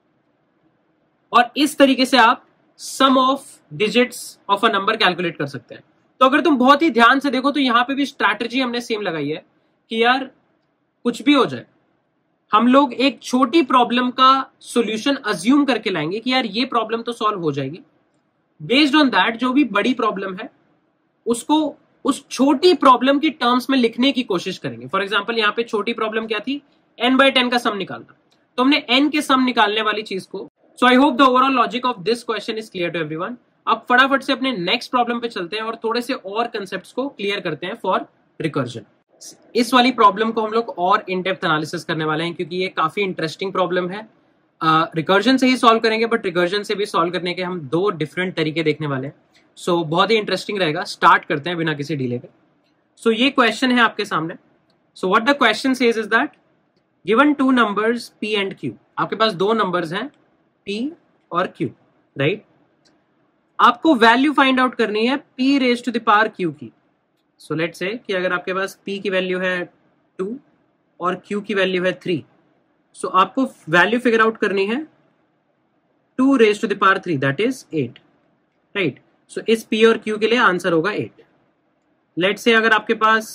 और इस तरीके से आप sum of digits of a number calculate कर सकते हैं। तो अगर तुम बहुत ही ध्यान से देखो तो यहां पे भी स्ट्रैटेजी हमने सेम लगाई है कि यार कुछ भी हो जाए हम लोग एक छोटी प्रॉब्लम का सॉल्यूशन अज्यूम करके लाएंगे कि यार ये प्रॉब्लम तो सॉल्व हो जाएगी। बेस्ड ऑन दैट जो भी बड़ी प्रॉब्लम है उसको उस छोटी प्रॉब्लम की टर्म्स में लिखने की कोशिश करेंगे। फॉर एग्जाम्पल यहाँ पे छोटी प्रॉब्लम क्या थी, एन बाय टेन का सम निकालना, तो हमने एन के सम निकालने वाली चीज को। So I hope the overall logic of this question is clear to everyone. अब फटाफट से अपने नेक्स्ट प्रॉब्लम पे चलते हैं और थोड़े से और कंसेप्ट्स को क्लियर करते हैं फॉर रिकर्जन। इस वाली प्रॉब्लम को हम लोग और इन डेप्थ एनालिसिस करने वाले हैं क्योंकि ये काफी इंटरेस्टिंग प्रॉब्लम है। रिकर्जन uh, से ही सॉल्व करेंगे, बट रिकर्जन से भी सॉल्व करने के हम दो डिफरेंट तरीके देखने वाले हैं। सो so, बहुत ही इंटरेस्टिंग रहेगा। स्टार्ट करते हैं बिना किसी डिले के। सो so, ये क्वेश्चन है आपके सामने। So what the question says is that given two numbers p and q, आपके पास दो नंबर्स हैं p और q, राइट right? आपको वैल्यू फाइंड आउट करनी है p raise to the power q की। सो लेट्स से कि अगर आपके पास p की वैल्यू है टू और q की वैल्यू है थ्री, सो so आपको वैल्यू फिगर आउट करनी है two raise to the power three, that is eight, right. So इस p और q के लिए आंसर होगा एट। लेट्स से अगर आपके पास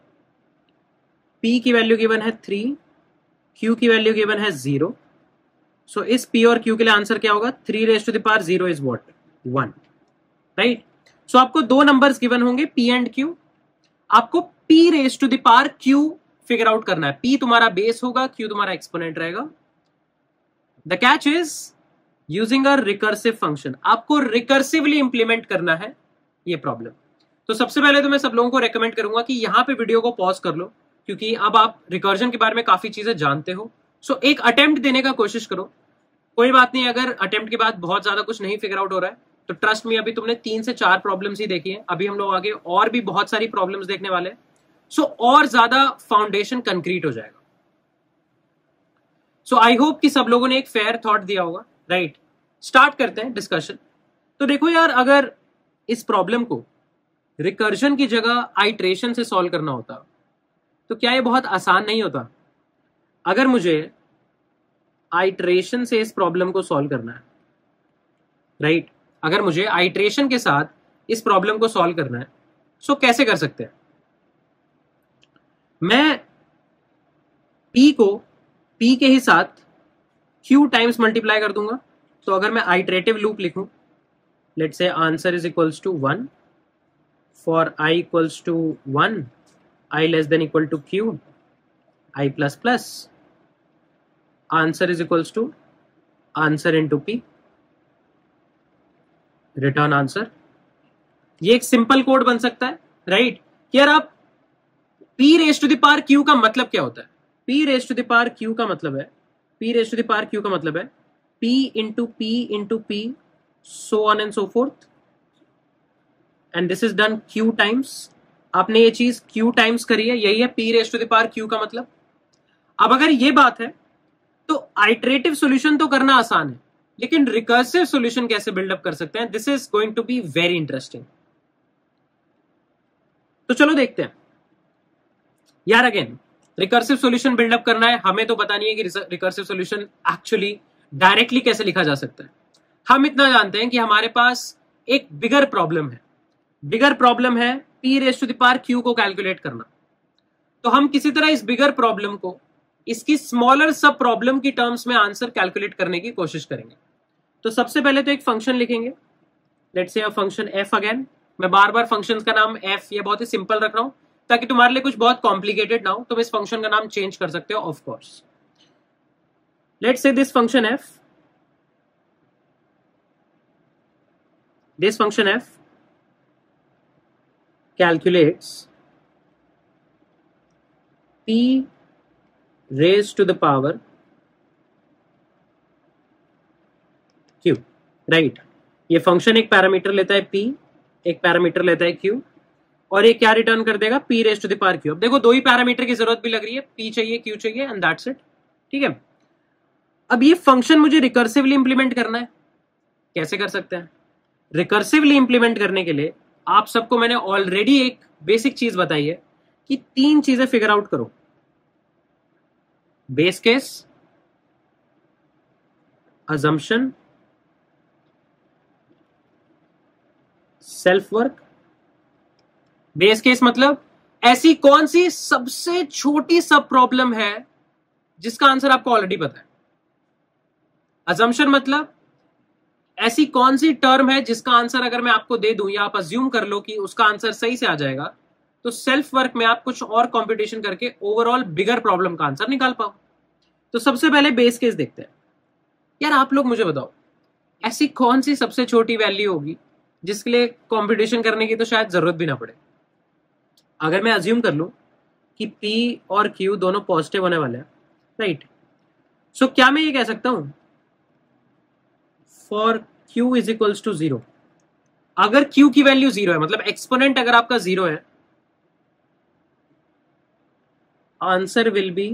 p की वैल्यू गिवन है थ्री, q की वैल्यू गिवन है जीरो, सो so, इस p और q के लिए आंसर क्या होगा, three raise to the power zero is what, one, right. So आपको दो नंबर्स गिवन होंगे p एंड q, आपको p raise to the power q figure out करना है। p तुम्हारा बेस होगा, q तुम्हारा एक्सपोनेंट रहेगा। The catch is using a recursive function, आपको रिकर्सिवली इंप्लीमेंट करना है ये प्रॉब्लम। तो सबसे पहले तो मैं सब लोगों को रेकमेंड करूंगा कि यहां पे वीडियो को पॉज कर लो, क्योंकि अब आप रिकर्जन के बारे में काफी चीजें जानते हो। सो so, एक अटेम्प्ट देने का कोशिश करो। कोई बात नहीं, अगर अटेम्प्ट के बाद बहुत ज्यादा कुछ नहीं फिगर आउट हो रहा है तो ट्रस्ट मी, अभी तुमने तीन से चार प्रॉब्लम्स ही देखी हैं, अभी हम लोग आगे और भी बहुत सारी प्रॉब्लम्स देखने वाले हैं। सो so, और ज्यादा फाउंडेशन कंक्रीट हो जाएगा। सो आई होप कि सब लोगों ने एक फेयर थॉट दिया होगा, राइट right? स्टार्ट करते हैं डिस्कशन। तो देखो यार, अगर इस प्रॉब्लम को रिकर्जन की जगह आइट्रेशन से सॉल्व करना होता तो क्या ये बहुत आसान नहीं होता। अगर मुझे आइट्रेशन से इस प्रॉब्लम को सॉल्व करना है, राइट right? अगर मुझे आइट्रेशन के साथ इस प्रॉब्लम को सॉल्व करना है, सो कैसे कर सकते हैं। मैं p को p के ही साथ q टाइम्स मल्टीप्लाई कर दूंगा। तो अगर मैं आइटरेटिव लूप लिखूं, let's say answer is equals to one for i equals to one, i less than equal to q, i plus plus, answer is equals to answer into p, return answer. ये एक simple code बन सकता है, right? यार आप p raise to the power q का मतलब क्या होता है? p raise to the power q का मतलब है p raise to the power q का मतलब है p into p into p, so on and so forth, and this is done q times. आपने ये चीज q टाइम्स करी है, यही है p raise to the power q का मतलब। अब अगर ये बात है तो आइटरेटिव सॉल्यूशन तो करना आसान है, लेकिन रिकर्सिव सॉल्यूशन कैसे बिल्डअप कर सकते हैं? This is going to be very interesting. तो चलो देखते हैं यार। अगेन रिकर्सिव सॉल्यूशन बिल्डअप करना है, हमें तो पता नहीं है कि रिकर्सिव सॉल्यूशन एक्चुअली डायरेक्टली कैसे लिखा जा सकता है। हम इतना जानते हैं कि हमारे पास एक बिगर प्रॉब्लम है। बिगर प्रॉब्लम है p raise to the power q को कैलकुलेट करना। तो हम किसी तरह इस बिगर प्रॉब्लम को इसकी स्मॉलर सब प्रॉब्लम की टर्म्स में आंसर कैलकुलेट करने की कोशिश करेंगे। तो सबसे पहले तो एक फंक्शन लिखेंगे, let's say a function f। Again मैं बार बार फंक्शंस का नाम f ये बहुत ही सिंपल रख रहा हूं ताकि तुम्हारे लिए कुछ बहुत कॉम्प्लिकेटेड ना हो। तुम इस फंक्शन का नाम चेंज कर सकते हो of course. Let's say this function f, this function f calculates p raised to the power q, right? ये फंक्शन एक पैरामीटर लेता है p, एक पैरामीटर लेता है q, और ये क्या रिटर्न कर देगा? p raise to the power q। अब देखो दो ही पैरामीटर की जरूरत भी लग रही है, p चाहिए q चाहिए, एंड दैट्स इट, ठीक है? अब ये फंक्शन मुझे रिकर्सिवली इंप्लीमेंट करना है। कैसे कर सकते हैं? रिकर्सिवली इंप्लीमेंट करने के लिए आप सबको मैंने ऑलरेडी एक बेसिक चीज बताई है कि तीन चीजें फिगर आउट करो। Base case, assumption, self work. Base case मतलब ऐसी कौन सी सबसे छोटी सब प्रॉब्लम है जिसका आंसर आपको ऑलरेडी पता है। अजम्पशन मतलब ऐसी कौन सी टर्म है जिसका आंसर अगर मैं आपको दे दूं या आप अज्यूम कर लो कि उसका आंसर सही से आ जाएगा, तो सेल्फ वर्क में आप कुछ और कंप्यूटेशन करके ओवरऑल बिगर प्रॉब्लम का आंसर निकाल पाओ। तो सबसे पहले बेस केस देखते हैं। यार आप लोग मुझे बताओ, ऐसी कौन सी सबसे छोटी वैल्यू होगी जिसके लिए कंप्यूटेशन करने की तो शायद जरूरत भी ना पड़े। अगर मैं अज्यूम कर लूं कि p और q दोनों पॉजिटिव होने वाले हैं, राइट? सो क्या मैं ये कह सकता हूं for q is equals to zero. अगर q की वैल्यू जीरो है, मतलब एक्सपोनेंट अगर आपका जीरो है, answer will be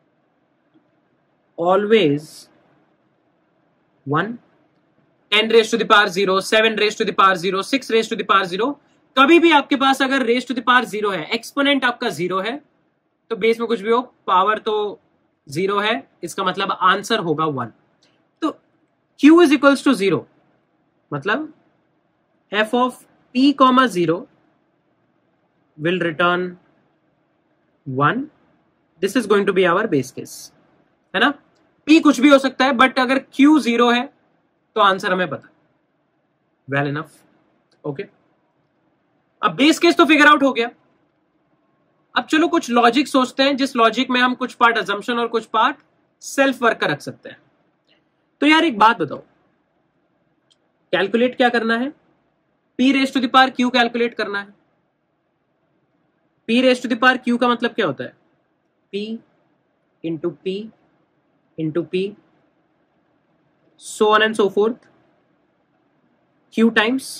always one. Ten raise to the power zero, seven raise to the power zero, six raise to the power zero. कभी भी आपके पास अगर raise to the power zero है, एक्सपोनेंट आपका जीरो है, तो बेस में कुछ भी हो, पावर तो जीरो है, इसका मतलब आंसर होगा वन। तो q is equals to zero मतलब f of p comma zero will return one. This is going to be our base case, है ना? p कुछ भी हो सकता है, बट अगर q जीरो है तो आंसर हमें पता। Well enough, okay. अब बेस केस तो फिगर आउट हो गया। अब चलो कुछ लॉजिक सोचते हैं, जिस लॉजिक में हम कुछ पार्ट अजम्पशन और कुछ पार्ट सेल्फ वर्क का रख सकते हैं। तो यार एक बात बताओ, कैलकुलेट क्या करना है? p raise to the power q calculate करना है। p raise to the power q का मतलब क्या होता है? p into p into p, so on and so forth, q times,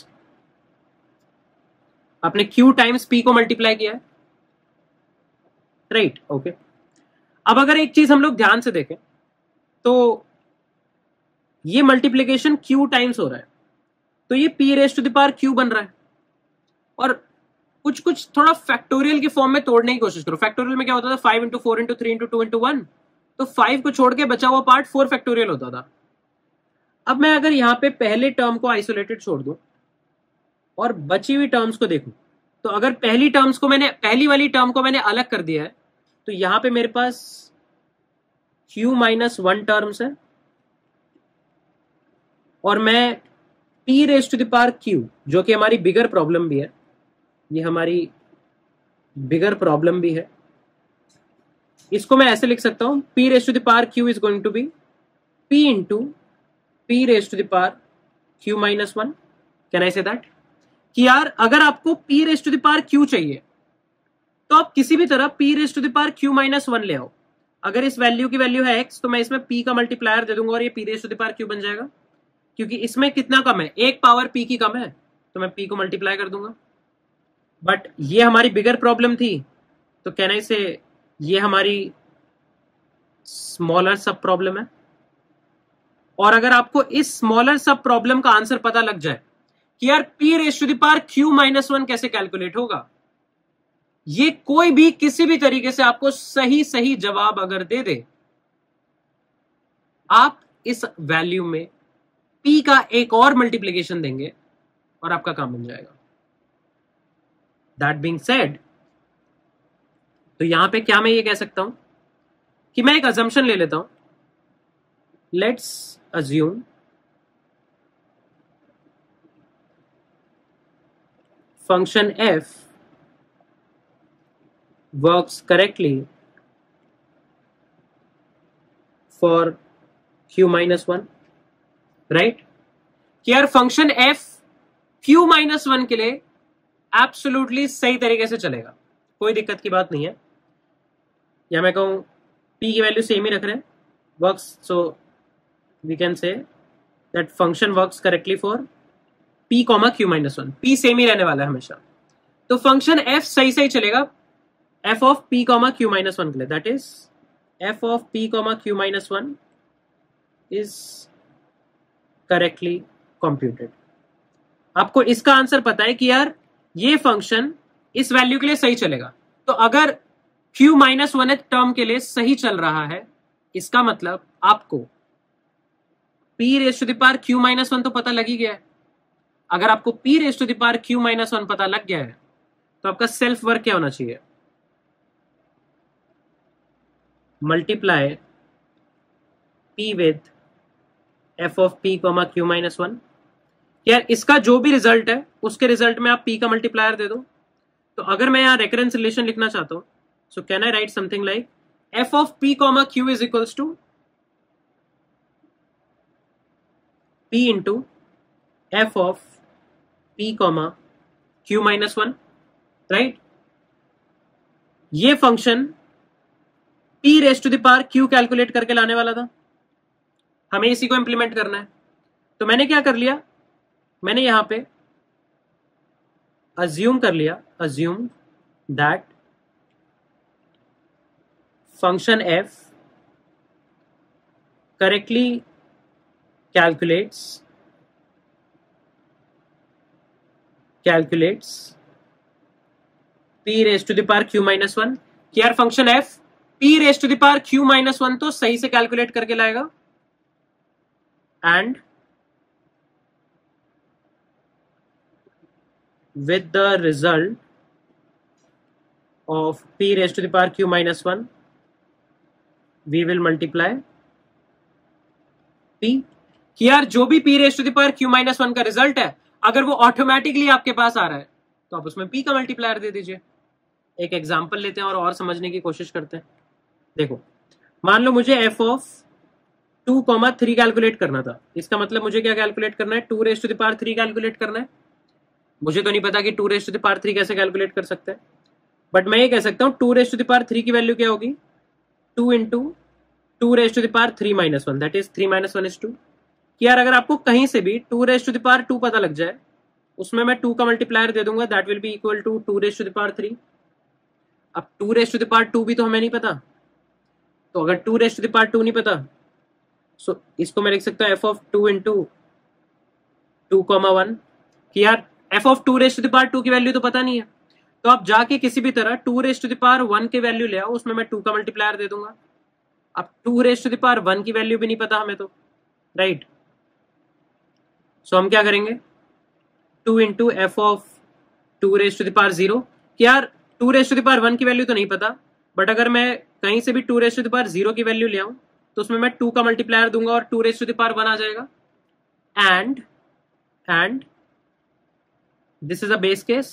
आपने q टाइम्स p को मल्टीप्लाई किया है, राइट? ओके। अब अगर एक चीज हम लोग ध्यान से देखें तो ये मल्टीप्लीकेशन q टाइम्स हो रहा है, तो ये p raise to the power q बन रहा है। और कुछ कुछ थोड़ा फैक्टोरियल की फॉर्म में तोड़ने की कोशिश करो। फैक्टोरियल में क्या होता था? Five into four into three into two into one. तो फाइव को छोड़ के बचा हुआ पार्ट फोर फैक्टोरियल होता था। अब मैं अगर यहां पे पहले टर्म को आइसोलेटेड छोड़ दूं और बची हुई टर्म्स को देखूं, तो अगर पहली टर्म्स को मैंने पहली वाली टर्म को मैंने अलग कर दिया है, तो यहां पे मेरे पास क्यू माइनस वन टर्म्स है और मैं p raise to the power q, जो कि हमारी बिगर प्रॉब्लम भी है, ये हमारी बिगर प्रॉब्लम भी है, इसको मैं ऐसे लिख सकता हूं, p raise to the power q is going to be p into p raise to the power q minus one. Can I say that कि यार अगर आपको p raise to the power q चाहिए तो आप किसी भी तरह p raise to the power q minus one ले आओ। अगर इस वैल्यू की वैल्यू है एक्स तो मैं इसमें पी का मल्टीप्लायर दे दूंगा और ये p raise to the power q बन जाएगा, क्योंकि इसमें कितना कम है, एक पावर पी की कम है, तो मैं पी को मल्टीप्लाई कर दूंगा। बट ये हमारी बिगर प्रॉब्लम थी, तो कहना इसे ये हमारी स्मॉलर सब प्रॉब्लम है। और अगर आपको इस स्मॉलर सब प्रॉब्लम का आंसर पता लग जाए कि यार p raise to the power q minus one कैसे कैलकुलेट होगा, ये कोई भी किसी भी तरीके से आपको सही सही जवाब अगर दे दे, आप इस वैल्यू में पी का एक और मल्टीप्लीकेशन देंगे और आपका काम बन जाएगा। दैट बीइंग सेड, तो यहां पे क्या मैं ये कह सकता हूं कि मैं एक अजम्पशन ले लेता हूं। Let's assume function f works correctly for q minus one, right? कि यार function f q minus one के लिए एब्सोल्युटली सही तरीके से चलेगा, कोई दिक्कत की बात नहीं है। या मैं कहूं p की वैल्यू सेम ही रख रहे हैं, works, so we can say that function works correctly for p comma q minus one, p same ही रहने वाला है हमेशा, तो फंक्शन f सही सही चलेगा f of p comma q minus one के लिए। That is f of p comma q minus one is correctly computed. आपको इसका आंसर पता है कि यार ये फंक्शन इस वैल्यू के लिए सही चलेगा, तो अगर q माइनस वन टर्म के लिए सही चल रहा है, इसका मतलब आपको p raise to the power q minus one तो पता लग ही गया है। अगर आपको p raise to the power q minus one पता लग गया है तो आपका सेल्फ वर्क क्या होना चाहिए? Multiply p with f of p comma q minus one. यार इसका जो भी रिजल्ट है उसके रिजल्ट में आप p का मल्टीप्लायर दे दो। तो अगर मैं यहां रेकरेंस रिलेशन लिखना चाहता हूं, so can I write something like f of p comma q is equals to p into f of p comma q minus one, right? ये function p raise to the power q calculate करके लाने वाला था, हमें इसी को implement करना है। तो मैंने क्या कर लिया, मैंने यहां पे अज्यूम कर लिया, assume that function f correctly calculates calculates p raise to the power q minus one. कि यार function f p raise to the power q minus one तो सही से कैलकुलेट करके लाएगा, and with the result of p raised to the power q minus one we will multiply p। कि यार जो भी p raised to the power q minus one का रिजल्ट है, अगर वो ऑटोमेटिकली आपके पास आ रहा है तो आप उसमें p का मल्टीप्लायर दे दीजिए। एक एग्जांपल लेते हैं और और समझने की कोशिश करते हैं। देखो, मान लो मुझे f of two comma three calculate करना था, इसका मतलब मुझे क्या कैलकुलेट करना है? Two raise to the power three calculate करना है। मुझे तो नहीं पता कि two raise to the power three कैसे कैलकुलेट कर सकते हैं, बट मैं ये कह सकता हूं two raise to the power three की वैल्यू क्या होगी? Two into two raise to the power three minus one, that is three minus one is two. कि यार अगर आपको कहीं से भी two raise to the power two पता लग जाए, उसमें मैं टू का मल्टीप्लायर दे दूंगा, that will be equal to two raise to the power three. अब two raise to the power two भी तो हमें नहीं पता, तो अगर two raise to the power two नहीं पता, सो so, इसको मैं लिख सकता हूं f of two into two comma one. कि यार f of two raise to the power two की वैल्यू तो पता नहीं है, तो आप जाके किसी भी तरह two raise to the power one की वैल्यू ले आओ, उसमें मैं टू का मल्टीप्लायर दे दूंगा। अब two raise to the power one की वैल्यू भी नहीं पता हमें तो, राइट? सो हम क्या करेंगे? Two into f of two raise to the power zero. कि यार two raise to the power one की वैल्यू तो नहीं पता, बट अगर मैं कहीं से भी two raise to the power zero की वैल्यू ले आऊं तो उसमें मैं टू का मल्टीप्लायर दूंगा और two raise to the power one आ जाएगा। And and this is a base case.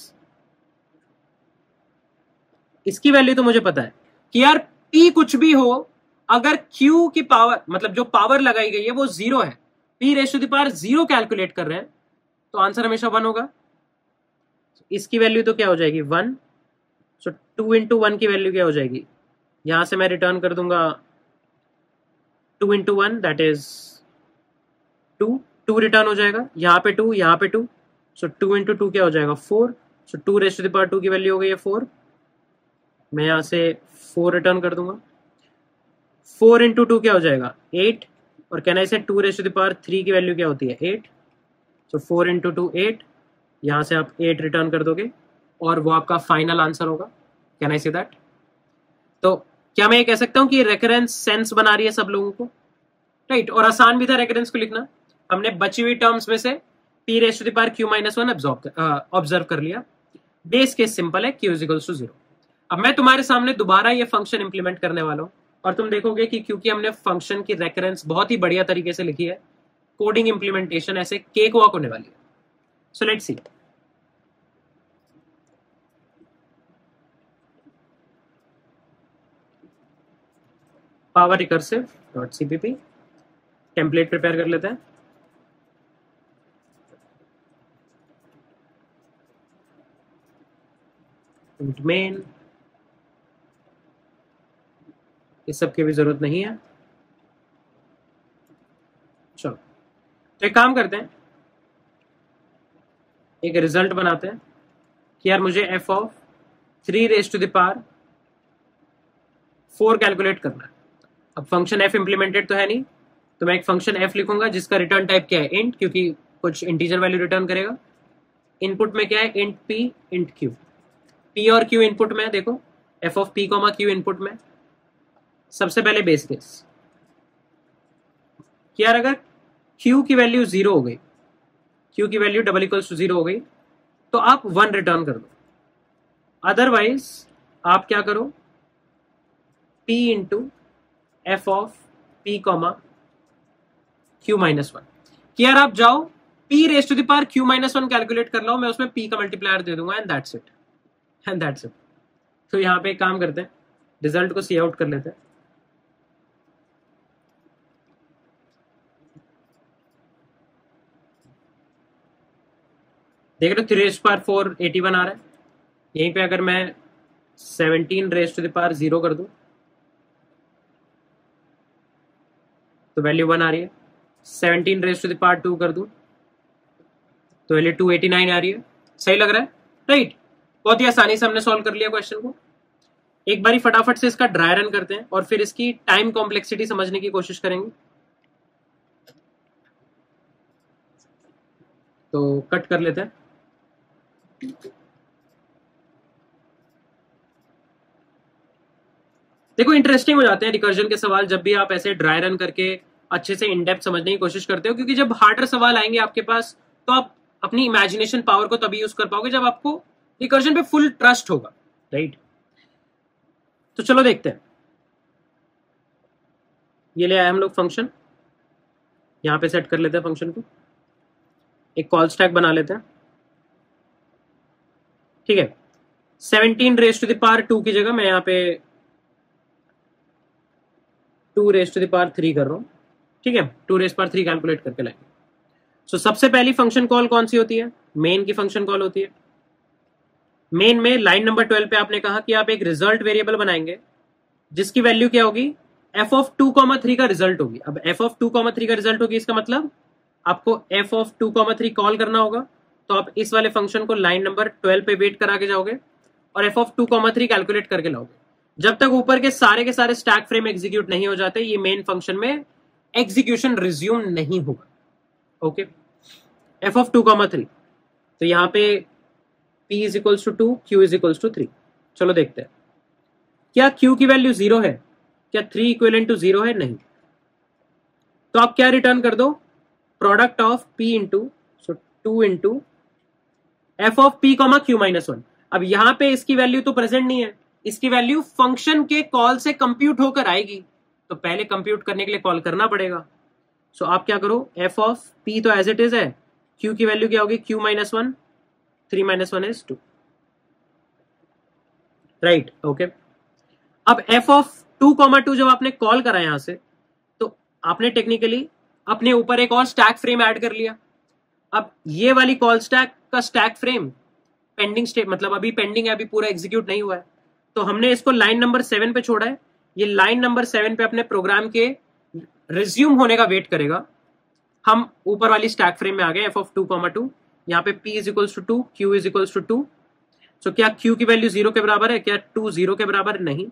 इसकी वैल्यू तो मुझे पता है कि यार P कुछ भी हो, अगर Q की पावर मतलब जो पावर लगाई गई है वो जीरो है, P raise to the power zero calculate कर रहे हैं, तो आंसर हमेशा वन होगा। इसकी वैल्यू तो क्या हो जाएगी one. So two into one की वैल्यू क्या हो जाएगी, यहां से मैं रिटर्न कर दूंगा two into one that is two, two return हो जाएगा, यहाँ पे टू यहाँ पे two, so two into two क्या हो जाएगा four. So two raise to the power two की वैल्यू हो गई है फोर, मैं यहां से फोर रिटर्न कर दूंगा। फोर इंटू टू क्या हो जाएगा एट, और can I say two raise to the power three की वैल्यू क्या होती है eight. So four into two eight, यहां से आप एट रिटर्न कर दोगे और वो आपका फाइनल आंसर होगा। Can I say that? तो क्या मैं ये कह सकता हूं कि रेकरेंस सेंस बना रही है सब लोगों को, राइट? और आसान भी था रेकरेंस को लिखना। हमने बची हुई टर्म्स में से p raise to the power q minus one observe कर लिया। बेस केस सिंपल है, q is equals to zero. अब मैं तुम्हारे सामने दोबारा ये फंक्शन इंप्लीमेंट करने वाला हूं और तुम देखोगे कि क्योंकि हमने फंक्शन की रेकरेंस बहुत ही बढ़िया तरीके से लिखी है, कोडिंग इंप्लीमेंटेशन ऐसे केक वॉक होने वाली है। So let's see. Power recursive dot CPP template prepare कर लेते हैं। मेन, इस सब की भी जरूरत नहीं है। चलो तो एक काम करते हैं, एक रिजल्ट बनाते हैं कि यार मुझे F of three raise to the power four calculate करना है। अब फंक्शन एफ इंप्लीमेंटेड तो है नहीं, तो मैं एक फंक्शन एफ लिखूंगा जिसका रिटर्न टाइप क्या है इंट, क्योंकि कुछ इंटीजर वैल्यू रिटर्न करेगा। इनपुट में क्या है int p int q. P और क्यू इनपुट में, देखो f of p comma q input में। सबसे पहले बेस केस कि यार अगर क्यू की वैल्यू जीरो हो गई, क्यू की value double equals to zero हो गई, तो आप वन रिटर्न कर दो। अदरवाइज आप क्या करो, p into f of p comma q minus one, कि यार आप जाओ p raise to the power q minus one calculate कर लो, मैं उसमें p का मल्टीप्लायर दे दूंगा and that's it and that's it. तो यहां पे एक काम करते हैं, रिजल्ट को सी आउट कर लेते हैं। देख रहे हो three raise power four eighty one आ रहा है। यहीं पे अगर मैं seventeen raise to the power zero कर दूं तो वैल्यू वन आ रही है। Seventeen raise to the power two कर दूं तो वैल्यू टू एटी नाइन आ रही है। सही लग रहा है, राइट? बहुत ही आसानी से हमने सॉल्व कर लिया क्वेश्चन को। एक बारी फटाफट से इसका ड्राई रन करते हैं और फिर इसकी टाइम कॉम्प्लेक्सिटी समझने की कोशिश करेंगे। तो कट कर लेते हैं। देखो इंटरेस्टिंग हो जाते हैं रिकर्जन के सवाल जब भी आप ऐसे ड्राई रन करके अच्छे से इन डेप्थ समझने की कोशिश करते हो, क्योंकि जब हार्डर सवाल आएंगे आपके पास तो आप अपनी इमेजिनेशन पावर को तभी यूज कर पाओगे जब आपको रिकर्जन पे फुल ट्रस्ट होगा, राइट? तो चलो देखते हैं। ये ले आए हम लोग फंक्शन, यहां पे सेट कर लेते हैं फंक्शन को, एक कॉल स्टैक बना लेते हैं, ठीक है। Seventeen raise to the power two की जगह मैं यहां पे two raise to the power three कर रहा हूं, ठीक है। Two raise power three calculate करके लाएंगे। सो so, सबसे पहली फंक्शन कॉल कौन सी होती है? मेन की फंक्शन कॉल होती है। मेन में लाइन नंबर ट्वेल्व पे आपने कहा कि आप एक रिजल्ट वेरिएबल बनाएंगे जिसकी वैल्यू क्या होगी, f of two comma three का रिजल्ट होगी। अब f of two comma three का रिजल्ट होगी, इसका मतलब आपको f of two comma three call करना होगा। तो आप इस वाले फंक्शन को लाइन नंबर ट्वेल्व पे वेट करा के जाओगे और f of two comma three calculate करके लाओगे। जब तक ऊपर के सारे के सारे स्टैक फ्रेम एग्जीक्यूट नहीं हो जाते, ये मेन फंक्शन में एग्जीक्यूशन रिज्यूम नहीं होगा। Okay, f of two comma three, तो यहां पे p is equals to two, q is equals to three. चलो देखते हैं, क्या q की वैल्यू जीरो है? क्या थ्री इक्विवेलेंट टू जीरो है? नहीं। तो आप क्या रिटर्न कर दो, product of p into so two into f of p comma q minus one. अब यहां पे इसकी वैल्यू तो प्रेजेंट नहीं है, इसकी वैल्यू फंक्शन के कॉल से कंप्यूट होकर आएगी। तो पहले कंप्यूट करने के लिए कॉल करना पड़ेगा। सो so, आप क्या करो, एफ ऑफ पी तो एज इट इज है, क्यू की वैल्यू क्या होगी, q minus one, three minus one is two, right, okay. अब f of two comma two जब आपने कॉल करा यहां से, तो आपने टेक्निकली अपने ऊपर एक और स्टैक फ्रेम ऐड कर लिया। अब ये वाली कॉल स्टैक का स्टैक फ्रेम पेंडिंग स्टेट, मतलब अभी पेंडिंग है, अभी पूरा एग्जीक्यूट नहीं हुआ है, तो हमने इसको लाइन नंबर सेवन पे छोड़ा है। ये लाइन नंबर सेवन पे अपने प्रोग्राम के रिज्यूम होने का वेट करेगा। हम ऊपर वाली स्टैक फ्रेम में आ गए, f of two comma two, यहाँ पे p is equals to two, q is equals to two. So क्या q की वैल्यू जीरो के बराबर है, क्या टू जीरो के बराबर नहीं।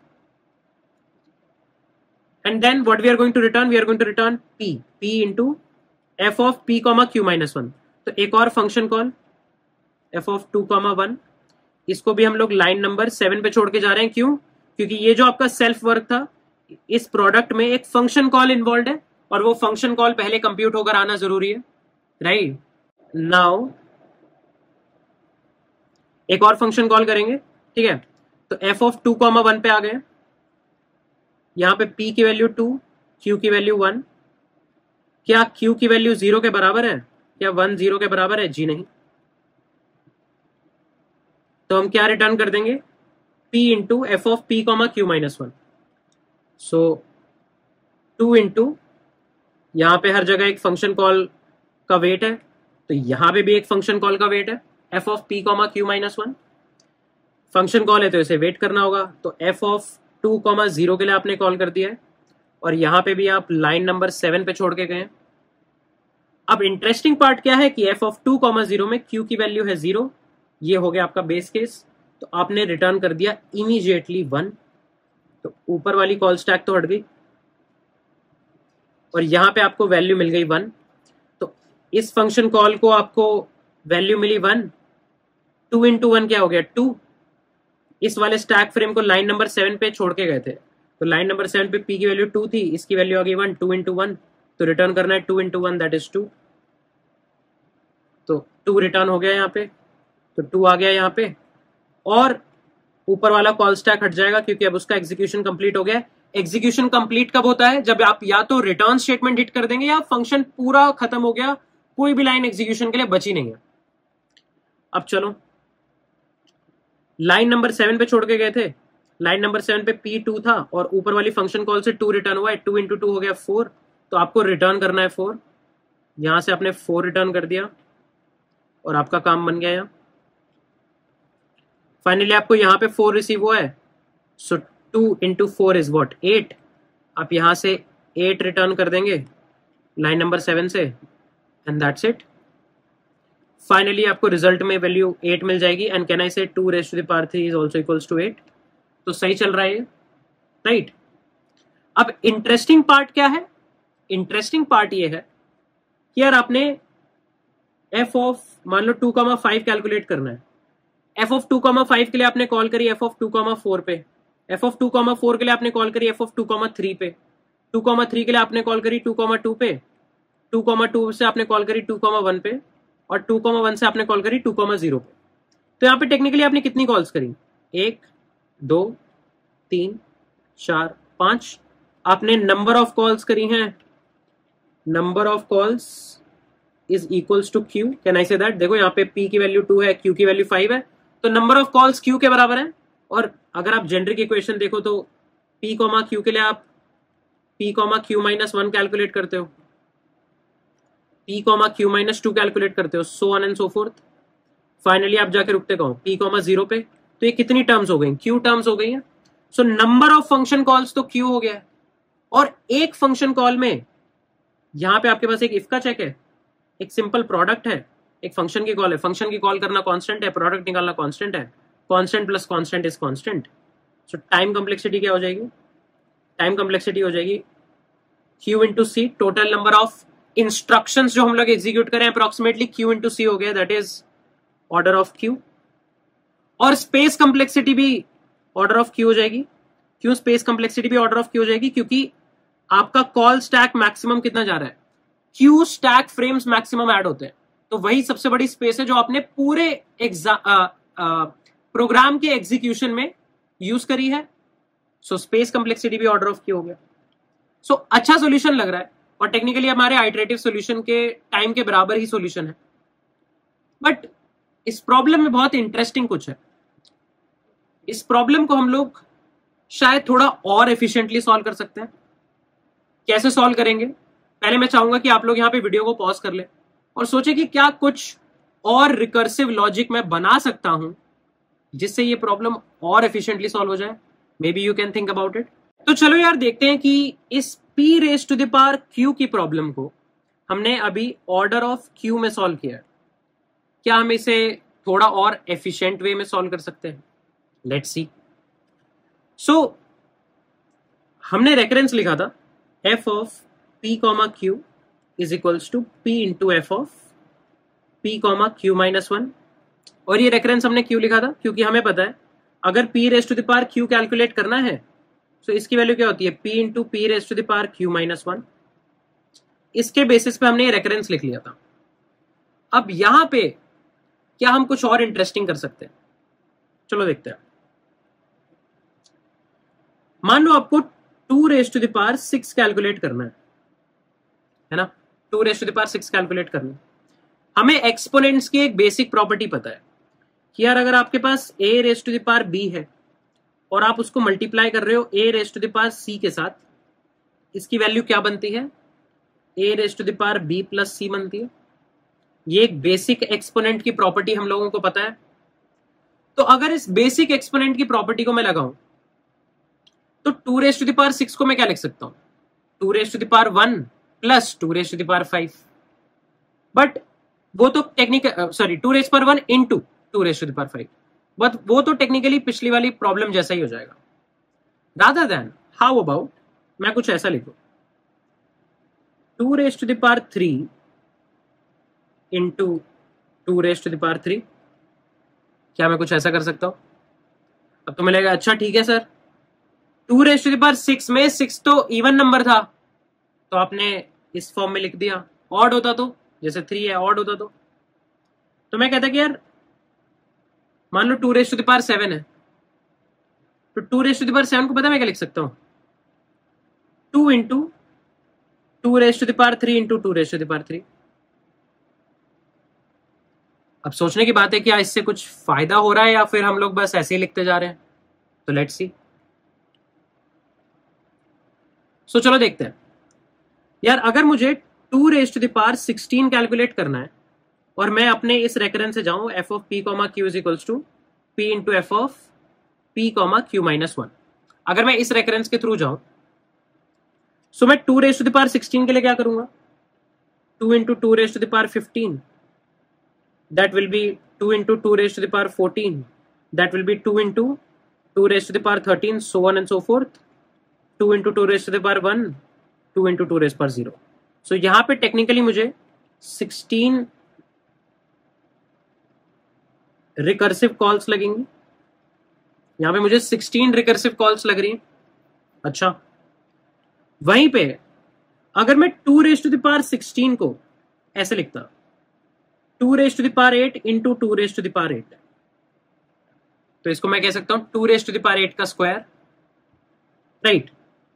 And then what we are going to return, we are going to return p, p into f of p comma q minus one. तो एक और function call f of two comma one, इसको भी हम लोग लाइन नंबर सेवन पे छोड़ के जा रहे हैं। क्यों? क्योंकि ये जो आपका सेल्फ वर्क था, इस प्रोडक्ट में एक फंक्शन कॉल इन्वॉल्व है और वो फंक्शन कॉल पहले कंप्यूट होकर आना जरूरी है, राइट। नाउ एक और फंक्शन कॉल करेंगे, ठीक है। तो f of two comma one पे आ गए, यहां पे p की वैल्यू टू, q की वैल्यू वन। क्या q की वैल्यू जीरो के बराबर है, क्या वन जीरो के बराबर है, जी नहीं। तो हम क्या रिटर्न कर देंगे, p into f of p comma q minus one. So two into, यहां पे हर जगह एक फंक्शन कॉल का वेट है, तो यहां पे भी एक फंक्शन कॉल का वेट है, f of p comma q minus one. Function call है तो इसे वेट करना होगा, तो f of two comma zero के लिए आपने कॉल कर दिया है, और यहां पे भी आप लाइन नंबर सेवन पे छोड़ के गए। अब इंटरेस्टिंग पार्ट क्या है कि F of two comma zero में q की वैल्यू है जीरो, ये हो गया आपका बेस केस, तो आपने रिटर्न कर दिया इमीडिएटली वन। तो ऊपर वाली कॉल स्टैक तो हट गई और यहां पे आपको वैल्यू मिल गई वन। तो इस फंक्शन कॉल को आपको वैल्यू मिली वन, टू इंटू वन क्या हो गया, टू। इस वाले स्टैक फ्रेम को लाइन नंबर सेवन पे छोड़ के गए थे, तो लाइन नंबर सेवन पे p की वैल्यू टू थी, इसकी वैल्यू आ गई वन, टू इंटू वन, तो रिटर्न करना है two into one, that is two. तो टू रिटर्न हो गया यहाँ पे, तो टू आ गया यहाँ पे, और ऊपर वाला कॉल स्टैक हट जाएगा क्योंकि अब उसका एग्जीक्यूशन कंप्लीट हो गया है। एग्जीक्यूशन कंप्लीट कब होता है, जब आप या तो रिटर्न स्टेटमेंट हिट कर देंगे या फंक्शन पूरा खत्म हो गया, कोई भी लाइन एग्जीक्यूशन के लिए बची नहीं है। अब चलो, लाइन नंबर सेवन पे छोड़ के गए थे, लाइन नंबर सेवन पे p टू था और ऊपर वाली फंक्शन कॉल से टू रिटर्न हुआ है, टू इंटू टू हो गया फोर, तो आपको रिटर्न करना है फोर। यहां से आपने फोर रिटर्न कर दिया और आपका काम बन गया। यहाँ फाइनली आपको यहाँ पे फोर रिसीव हुआ है, so two into four is what, eight. आप यहां से एट रिटर्न कर देंगे लाइन नंबर सेवन से, एंड दैट्स इट। फाइनली आपको रिजल्ट में वैल्यू एट मिल जाएगी, and can I say two raise to the power three is also equals to eight. तो सही चल रहा है ये, राइट। अब इंटरेस्टिंग पार्ट क्या है, इंटरेस्टिंग पार्ट ये है कि यार आपने एफ ऑफ मान लो टू कॉमा फाइव कैलकुलेट करना है, f of two comma five के लिए आपने कॉल करी f of two comma four पे, f of two comma four के लिए आपने कॉल करी f of two comma three पे, टू कॉमा थ्री के लिए आपने कॉल करी टू कॉमा टू पे, टू कॉमा टू से आपने कॉल करी टू कॉमा वन पे, और टू कॉमा वन से आपने कॉल करी टू कॉमा जीरो पे। तो यहाँ पे टेक्निकली आपने कितनी कॉल्स करी, एक, दो, तीन, चार, पांच। आपने नंबर ऑफ कॉल्स करी हैं, number of calls is equals to q, can I say that. देखो यहाँ पे p की वैल्यू टू है, q की वैल्यू फाइव है, तो नंबर ऑफ कॉल्स q के बराबर है। और अगर आप जेनरिक इक्वेशन देखो तो p कॉमा q के लिए आप p comma q minus one calculate करते हो, p comma q minus two calculate करते हो, so on and so forth. Finally आप जाके रुकते कहो p कॉमा जीरो पे, तो ये कितनी टर्म्स हो गई, q टर्म्स हो गई हैं। So number of function calls तो q हो गया है, और एक फंक्शन कॉल में यहां पे आपके पास एक इफ का चेक है, एक सिंपल प्रोडक्ट है, एक फंक्शन की कॉल है, फंक्शन की कॉल करना कांस्टेंट है, प्रोडक्ट निकालना कांस्टेंट है, constant plus constant is constant. So time complexity क्या हो जाएगी, टाइम कॉम्प्लेक्सिटी हो जाएगी q into c, total number of instructions जो हम लोग एग्जीक्यूट करें अप्रोक्सीमेटली q इंटू सी हो गया, that is order of q। और स्पेस कॉम्प्लेक्सिटी भी ऑर्डर ऑफ q हो जाएगी। क्यों स्पेस कॉम्प्लेक्सिटी भी ऑर्डर ऑफ q हो जाएगी, क्योंकि आपका कॉल स्टैक मैक्सिमम कितना जा रहा है, q stack frames maximum add होते हैं, तो वही सबसे बड़ी स्पेस है जो आपने पूरे प्रोग्राम के एग्जीक्यूशन में यूज करी है। सो स्पेस कॉम्प्लेक्सिटी भी ऑर्डर ऑफ क्यू हो गया। सो so, अच्छा सोल्यूशन लग रहा है और टेक्निकली हमारे आइटरेटिव सोल्यूशन के टाइम के बराबर ही सोल्यूशन है, बट इस प्रॉब्लम में बहुत इंटरेस्टिंग कुछ है। इस प्रॉब्लम को हम लोग शायद थोड़ा और एफिशिएंटली सॉल्व कर सकते हैं। कैसे सॉल्व करेंगे? पहले मैं चाहूंगा कि आप लोग यहाँ पे वीडियो को पॉज कर ले और सोचे कि क्या कुछ और रिकर्सिव लॉजिक मैं बना सकता हूं जिससे ये प्रॉब्लम और एफिशिएंटली सॉल्व हो जाए। Maybe you can think about it. तो चलो यार देखते हैं कि इस p raise to the power q की प्रॉब्लम को हमने अभी ऑर्डर ऑफ q में सॉल्व किया है, क्या हम इसे थोड़ा और एफिशिएंट वे में सॉल्व कर सकते हैं? Let's see. सो हमने रेफरेंस लिखा था f of p comma q is equals to p into f of p comma q minus one, और ये रेफरेंस हमने क्यों लिखा था? क्योंकि हमें पता है अगर p raise to the power q calculate करना है तो so इसकी वैल्यू क्या होती है? p into p raise to the power q minus one. इसके बेसिस पे हमने ये रेफरेंस लिख लिया था। अब यहां पे क्या हम कुछ और इंटरेस्टिंग कर सकते हैं? चलो देखते हैं। मान लो आपको two raise to the power six calculate करना है, है ना? Two raise to the power six calculate करना है। हमें एक्सपोनेंट्स की एक बेसिक प्रॉपर्टी पता है कि यार अगर आपके पास a raise to the power b है और आप उसको मल्टीप्लाई कर रहे हो a raise to the power c के साथ, इसकी वैल्यू क्या बनती है? a raise to the power b plus c बनती है। ये एक बेसिक एक्सपोनेंट की प्रॉपर्टी हम लोगों को पता है। तो अगर इस बेसिक एक्सपोनेंट की प्रॉपर्टी को मैं लगाऊं तो two raise to the power six को मैं क्या लिख सकता हूं? Two raise to the power one plus two raise to the power five. But वो तो टेक्निकल सॉरी टू रेज पर one into two raise to the power five, but वो तो टेक्निकली पिछली वाली प्रॉब्लम जैसा ही हो जाएगा। रादर देन हाउ अबाउट मैं कुछ ऐसा लिखूं, two raise to the power three into two raise to the power three. क्या मैं कुछ ऐसा कर सकता हूं? अब तो मिलेगा अच्छा ठीक है sir, two raise to the power six में सिक्स तो इवन नंबर था तो आपने इस फॉर्म में लिख दिया। ऑड होता तो, जैसे थ्री है ऑड होता तो तो मैं कहता कि यार मान लो two raise to the power seven है, तो two raise to the power seven को पता है मैं क्या लिख सकता हूं? Two into two raise to the power three into two raise to the power three. अब सोचने की बात है क्या इससे कुछ फायदा हो रहा है या फिर हम लोग बस ऐसे ही लिखते जा रहे हैं? तो लेट्स सी। सो चलो देखते हैं यार, अगर मुझे two raise to the power sixteen calculate करना है और मैं अपने इस रेकरेंस से जाऊं f of p comma q is equals to p into f of p comma q minus one, अगर मैं इस रेकरेंस के थ्रू जाऊं सो मैं two raise to the power sixteen के लिए क्या करूंगा? Two into two raise to the power fifteen, that will be two into two raised to the power fourteen, that will be two into two raised to the power thirteen, so on and so forth, two into two raised to the power one, two into two raised to the power zero। so यहां पे technically मुझे sixteen recursive calls लगेंगी, यहां पे मुझे sixteen recursive calls लग रही हैं। अच्छा, वहीं पे अगर मैं two raise to the power sixteen को ऐसे लिखता, two raise to the power eight into two raise to the power eight, तो इसको मैं कह सकता हूं two raise to the power eight का स्क्वायर, राइट?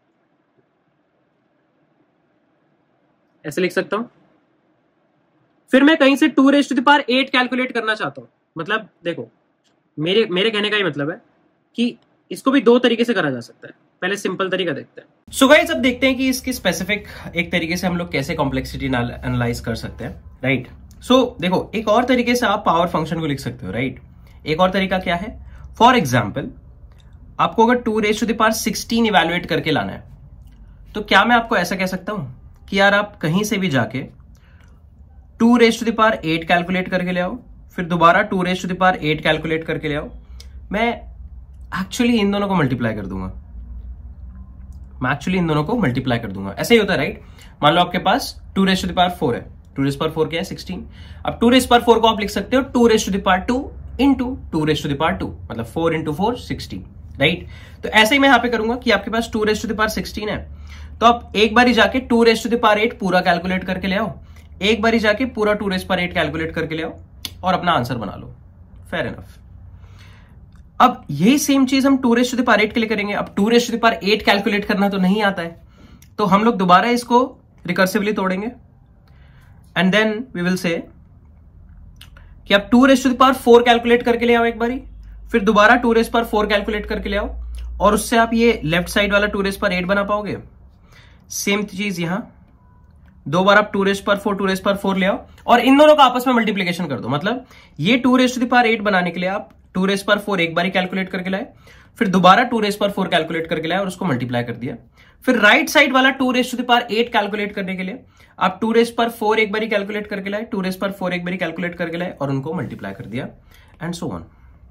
ऐसे लिख सकता हूं। फिर मैं कहीं से two raise to the power eight calculate करना चाहता हूं, मतलब देखो मेरे मेरे कहने का ही मतलब है कि इसको भी दो तरीके से करा जा सकता है। पहले सिंपल तरीका देखते हैं। सो गाइस, अब देखते हैं कि इसकी स्पेसिफिक एक तरीके से हम लोग कैसे कॉम्प्लेक्सिटी एनालाइज कर सकते हैं, राइट? सो so, देखो एक और तरीके से आप पावर फंक्शन को लिख सकते हो, राइट? एक और तरीका क्या है? फॉर एग्जाम्पल आपको अगर two raise to the power sixteen evaluate करके लाना है तो क्या मैं आपको ऐसा कह सकता हूं कि यार आप कहीं से भी जाके two raise to the power eight calculate करके ले आओ, फिर दोबारा two raise to the power eight calculate करके ले आओ। मैं एक्चुअली इन दोनों को मल्टीप्लाई कर दूंगा, मैं एक्चुअली इन दोनों को मल्टीप्लाई कर दूंगा। ऐसे ही होता है, राइट? मान लो आपके पास two raise to the power four है, टू रेज पर फोर क्या है? सिक्सटीन। अब टू रेज पर फोर को आप लिख सकते हो two raise to the power two into two raise to the power two, मतलब four into four sixteen, right? तो ऐसे ही मैं यहां पे करूंगा कि आपके पास two raise to the power sixteen है तो आप एक बार ही जाके two raise to the power eight पूरा कैलकुलेट करके ले आओ, एक बार ही जाके पूरा two raise power eight calculate करके ले आओ और अपना आंसर बना लो। Fair enough. अब यही सेम चीज हम two raise to the power eight के लिए करेंगे। अब two raise to the power eight calculate करना तो नहीं आता है तो हम लोग दोबारा इसको रिकर्सिवली तोड़ेंगे and then we will say कि आप two raise to the power four calculate करके ले आओ एक बारी, फिर दोबारा टू रेस पर फोर कैलकुलेट करके ले आओ और उससे आप ये लेफ्ट साइड वाला टू रेस पर एट बना पाओगे। सेम चीज यहां दो बार आप टू रेस पर फोर टू रेस पर फोर ले आओ और इन दोनों का आपस में मल्टीप्लीकेशन कर दो। मतलब ये two raise to the power eight बनाने के लिए आप टू रेस पर फोर एक बार कैलकुलेट करके लाए, फिर दोबारा टू रेस पर फोर कैलकुलेट करके लाए और उसको मल्टीप्लाई कर दिया। फिर राइट साइड वाला two raise to the power eight calculate करने के लिए आप टू रेस पर फोर एक बार कैलकुलेट करके लाए, टू रेस पर फोर एक बार कैलकुलेट करके लाए और उनको मल्टीप्लाई कर दिया and so on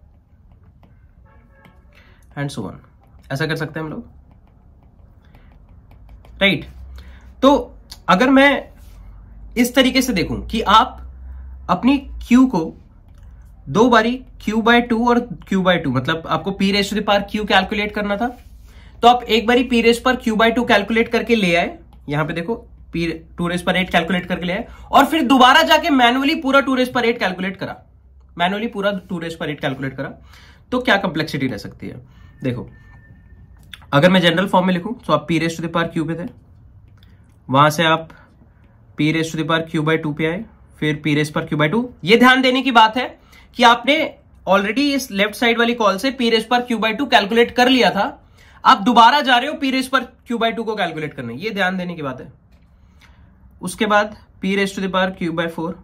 and so on. ऐसा कर सकते हैं हम लोग, राइट right. तो अगर मैं इस तरीके से देखूं कि आप अपनी Q को दो बारी Q बाय टू और Q बाय टू, मतलब आपको P raise to the power Q calculate करना था, तो आप एक बारी P रेस पर Q बाय टू कैलकुलेट करके ले आए, यहां पे देखो P टू रेस पर एट कैलकुलेट करके ले आए और फिर दोबारा जाके मैनुअली पूरा टू रेस पर एट कैलकुलेट करा, मैनुअली पूरा टू रेस पर एट कैलकुलेट करा, तो क्या कंप्लेक्सिटी रह सकती है। देखो अगर मैं जनरल फॉर्म में लिखूं तो आप P raise to the power Q पे थे, वहां से आप P raise to the power Q by two पे आए, फिर P रेस पर Q बाय टू। ये ध्यान देने की बात है कि आपने ऑलरेडी इस लेफ्ट साइड वाली कॉल से P रेस पर Q बाय टू कैलकुलेट कर लिया था, आप दोबारा जा रहे हो P रेस पर Q बाय टू को कैलकुलेट करने, ये ध्यान देने की बात है। उसके बाद P raise to the power Q by four,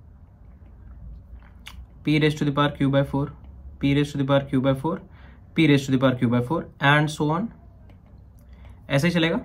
P raise to the power Q by four, P raise to the power Q by four, P raise to the power Q by four and so on, ऐसे ही चलेगा,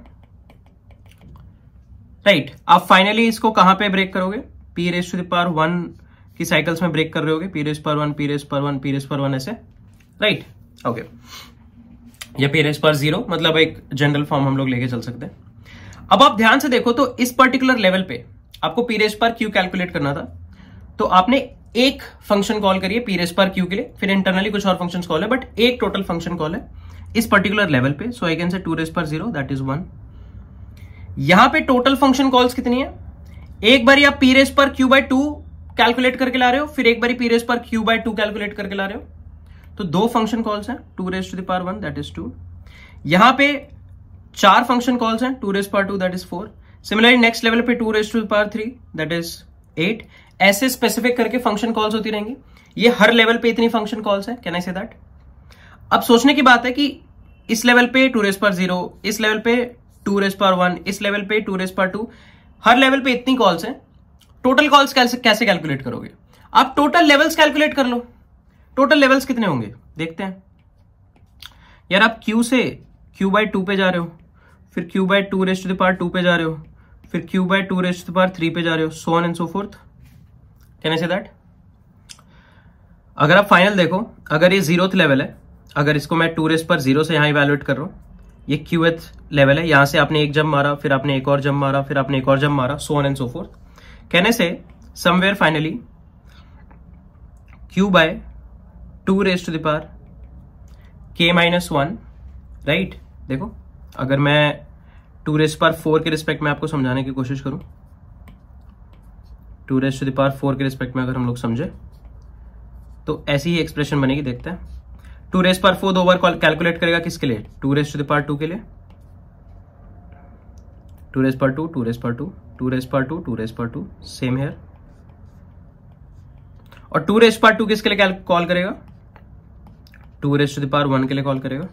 right right. आप finally इसको कहां पे break करोगे, P raise to the power one की cycles में ब्रेक कर रहे होगे, P रेस पर वन, P रेस पर वन, P रेस पर वन, ऐसे, राइट right. Okay okay. या P रेस पर जीरो, मतलब एक जनरल फॉर्म हम लोग लेके चल सकते हैं। अब आप ध्यान से देखो तो इस पर्टिकुलर लेवल पे आपको P रेस पर Q कैलकुलेट करना था, तो आपने एक फंक्शन कॉल करिए P रेस पर Q के लिए, फिर इंटरनली कुछ और फंक्शन कॉल है, बट एक टोटल फंक्शन कॉल है इस पर्टिकुलर लेवल पे। So I can say two raise पर जीरो दैट इज वन। यहां पे टोटल फंक्शन कॉल्स कितनी है, एक बारी आप P रेस पर Q बाय टू कैलकुलेट करके ला रहे हो, फिर एक बारी P रेस पर Q बाय टू कैलकुलेट करके ला रहे हो, तो दो फंक्शन कॉल्स हैं, two raise to the power one that is two. यहां पे चार फंक्शन कॉल्स हैं, टू रेस पर two that is four. Similarly next level पे two raise to the power three that is eight. ऐसे specific करके function calls होती रहेंगी। ये हर लेवल पे इतनी फंक्शन कॉल्स हैं, कैन आई से दैट। अब सोचने की बात है कि इस लेवल पे टू रेस पर जीरो, इस लेवल पे टू रेस पर वन, इस लेवल पे टू रेस पर टू, हर लेवल पे इतनी कॉल्स हैं, टोटल कॉल्स कैसे कैसे कैलकुलेट करोगे? आप टोटल लेवल्स कैलकुलेट कर लो। टोटल लेवल्स कितने होंगे देखते हैं। यार आप Q से Q बाय टू पे जा रहे हो, फिर Q by two raise to the power two पे जा रहे हो, फिर Q by two raise to the power three पे जा रहे हो, so on and so forth. Can I say that? अगर आप फाइनल देखो, अगर ये जीरोथ लेवल है, अगर इसको मैं टू रेस पर जीरो से यहां इवैल्यूएट कर रहा हूं, ये क्यूएथ लेवल है, यहां से आपने एक जंप मारा, फिर आपने एक और जंप मारा, फिर आपने एक और जंप मारा, so on and so forth. Can I say somewhere finally Q by two raise to the power K minus one, right. देखो अगर मैं टू रेस पर फोर के रिस्पेक्ट में आपको समझाने की कोशिश करूं, two raise to the power four के रिस्पेक्ट में अगर हम लोग समझे तो ऐसी ही एक्सप्रेशन बनेगी। देखते हैं, टू रेस पर फोर दो बार कैलकुलेट करेगा किसके लिए, two raise to the power two के लिए, टू रेस पर टू, टू रेस पर टू, टू रेस पर टू, टू रेस पर टू, सेम हेयर। और टू रेस पर टू किसके लिए कॉल करेगा, two raise to the power one के लिए कॉल करेगा।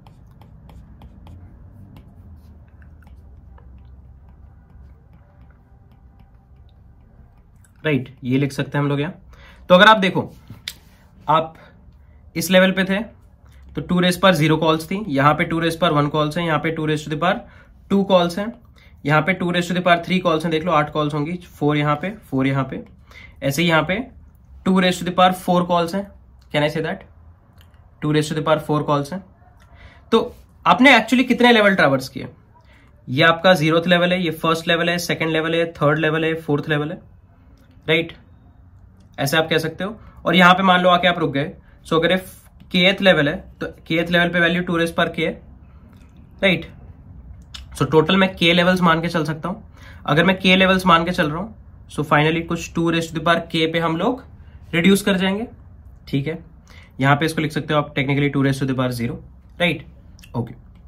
राइट right, ये लिख सकते हैं हम लोग यहां। तो अगर आप देखो, आप इस लेवल पे थे तो टू रेस पर जीरो कॉल्स थी, यहां पे टू रेस पर वन कॉल्स हैं, यहां पे two raise to the power two calls हैं, यहां पे two raise to the power three calls हैं। देख लो आठ कॉल्स होंगी, फोर यहां पे, फोर यहां पे, ऐसे ही यहां पे two raise to the power four calls हैं। Can I say that? Two raise to the power four calls हैं। तो आपने एक्चुअली कितने लेवल ट्रैवर्स किए? ये आपका जीरोथ लेवल है, ये फर्स्ट लेवल है, सेकंड लेवल है, थर्ड लेवल है, फोर्थ लेवल है, राइट right? ऐसे आप कह सकते हो। और यहां पे मान लो आके आप रुक गए, सो अगर केथ लेवल है तो केथ लेवल पे वैल्यू टू रेस पर के है, राइट। सो टोटल मैं के लेवल्स मान के चल सकता हूं। अगर मैं के लेवल्स मान के चल रहा हूं सो फाइनली कुछ two raise to the power k पे हम लोग रिड्यूस कर जाएंगे, ठीक है। यहां पे इसको लिख सकते हो आप technically two raise to the power zero, right. Okay,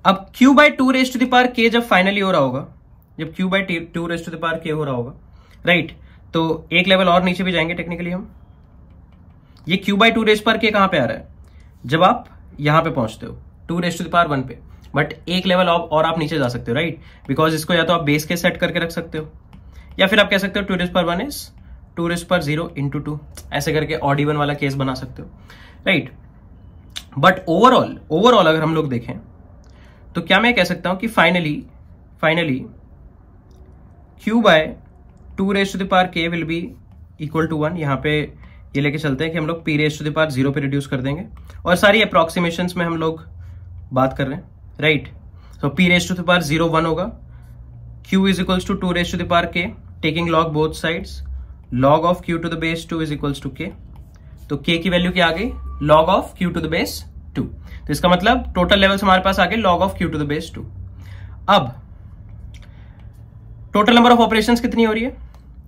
अब q by two raise to the power k जब फाइनली हो रहा होगा, जब q by two raise to the power k हो रहा होगा, राइट right? तो एक लेवल और नीचे भी जाएंगे टेक्निकली हम। ये q बाय टू रेस पर k कहां पे आ रहा है? जब आप यहां पे पहुंचते हो two raise to the power one पे, बट एक लेवल और आप नीचे जा सकते हो, राइट right? बिकॉज इसको या तो आप बेस के सेट करके रख सकते हो, या फिर आप कह सकते हो टू रेस पर वन इज टू रेस पर जीरो इंटू टू, ऐसे करके ऑड इवन वाला केस बना सकते हो, राइट। बट ओवरऑल ओवरऑल अगर हम लोग देखें तो क्या मैं कह सकता हूं कि finally finally q by two raise to the power k will be equal to one. यहां पे ये लेके चलते हैं कि हम लोग p raise to the power zero पे रिड्यूस कर देंगे, और सारी अप्रोक्सीमेशंस में हम लोग बात कर रहे हैं, राइट। तो p raise to the power zero one होगा, q is equals to two raise to the power k, taking log both sides, log of q to the base two is equals to k। तो k की value क्या आ गई? log of q to the base two. तो इसका मतलब total levels हमारे पास आ गए log of q to the base two. अब टोटल नंबर ऑफ ऑपरेशंस कितनी हो रही है?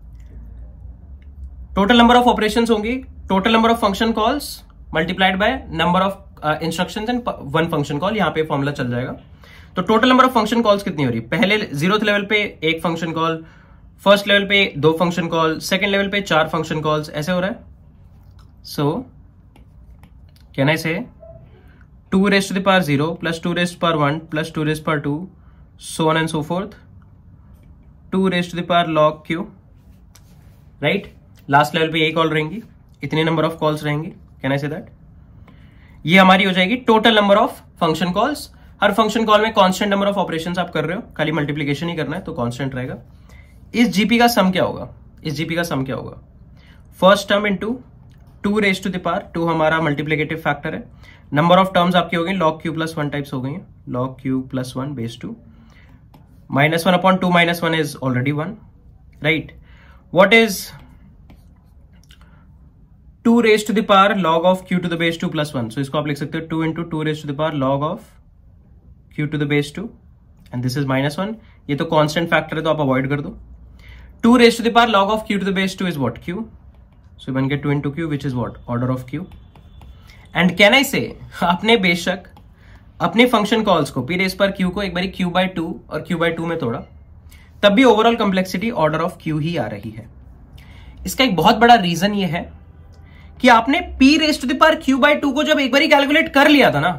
टोटल नंबर ऑफ ऑपरेशंस होंगी total number of function calls multiplied by number of instructions and one function call. यहां पे फॉर्मूला चल जाएगा। तो total number of function calls कितनी हो रही है? पहले जीरोथ लेवल पे एक फंक्शन कॉल, फर्स्ट लेवल पे दो फंक्शन कॉल, सेकेंड लेवल पे चार फंक्शन कॉल्स, ऐसे हो रहा है। So can I say two raise to the power zero plus two raise power one plus two raise power two so on and so forth, two raise to the power log Q, right. Last level पे एक call रहेंगी, इतने number of calls रहेंगी। Can I say that? ये हमारी हो जाएगी total number of function calls. हर फंक्शन कॉल में कांस्टेंट नंबर ऑफ ऑपरेशंस आप कर रहे हो, खाली मल्टीप्लिकेशन ही करना है तो कांस्टेंट रहेगा। इस जीपी का सम क्या होगा? इस जीपी का सम क्या होगा? First term into two raise to the power two हमारा मल्टीप्लिकेटिव फैक्टर है। नंबर ऑफ टर्म्स आपकी हो गई log Q plus one types हो गई है, log Q plus one base two, minus one upon two minus one is already one, right. What is two raise to the power log of Q to the base two plus one? So इसको आप लिख सकते हो to into two raise to the power log of Q to the base two, and this is minus one. ये तो constant factor है तो आप अवॉइड कर दो। Two raise to the power log of q to the base two is what? q. So बन गया two into q which is what? Order of q. And can I say आपने बेशक अपने फंक्शन कॉल्स को p raise पर q को एक बारी q by टू और q by टू में तोड़ा, तब भी overall complexity order of q ही आ रही है। इसका एक बहुत बड़ा रीजन ये है कि आपने p raise to the power q by two को जब एक बारी कैलकुलेट कर लिया था ना,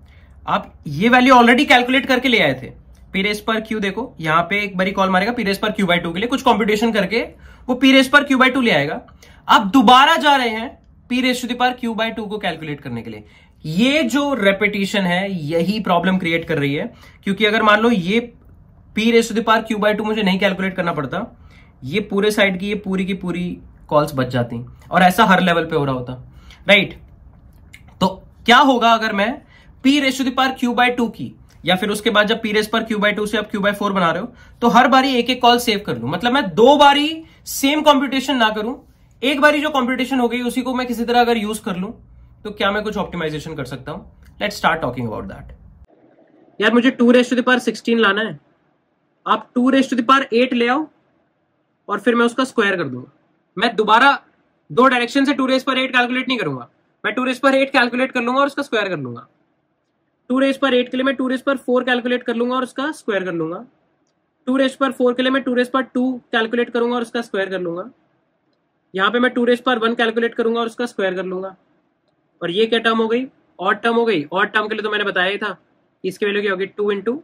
आप ये वैल्यू ऑलरेडी कैलकुलेट करके ले आए थे। पी रेस पर क्यू देखो, यहां पे एक बारी कॉल मारेगा पी रेस पर क्यू बाय टू के लिए, कुछ कंप्यूटेशन करके वो पी रेस पर क्यू बाय टू ले आएगा। आप दोबारा जा रहे हैं p raise to the power q by two को कैलकुलेट करने के लिए। ये जो रेपिटेशन है यही प्रॉब्लम क्रिएट कर रही है, क्योंकि अगर मान लो ये p raise to the power q by two मुझे नहीं कैलकुलेट करना पड़ता, ये पूरे साइड की ये पूरी की पूरी कॉल्स बच जाती, और ऐसा हर लेवल पे हो रहा होता, राइट। तो क्या होगा अगर मैं p raise to the power q by two की, या फिर उसके बाद जब पी रेस पर क्यू बाय टू से आप क्यू बाय फोर बना रहे हो, तो हर बारी एक एक कॉल सेव कर लूं। मतलब मैं दो बारी सेम कंप्यूटेशन ना करूं, एक बारी जो कंप्यूटेशन हो गई उसी को मैं किसी तरह अगर यूज कर लूं, तो क्या मैं कुछ ऑप्टिमाइजेशन कर सकता हूं? Let's start talking about that. यार मुझे two raise to the power sixteen लाना है, आप two raise to the power eight ले आओ और फिर मैं उसका स्क्वायर कर दूंगा। मैं दोबारा दो डायरेक्शन से टू रेस पर एट कैलकुलेट नहीं करूंगा, मैं टू रेस पर एट कैलकुलेट कर लूंगा और उसका स्क्वायर कर लूंगा। टू रेस पर एट के लिए मैं टू रेस पर फोर कैलकुलेट कर लूंगा और उसका स्क्वायर कर लूंगा। टू रेस पर फोर के लिए मैं टू रेस पर टू कैलकुलेट करूंगा और उसका स्क्वायर कर लूंगा। यहां पे मैं टू रेस पर वन कैलकुलेट करूंगा और उसका स्क्वायर कर लूंगा। और ये क्या टर्म हो गई? ऑड टर्म हो गई। ऑड टर्म के लिए तो मैंने बताया ही था, इसकी वैल्यू क्या होगी? टू इंटू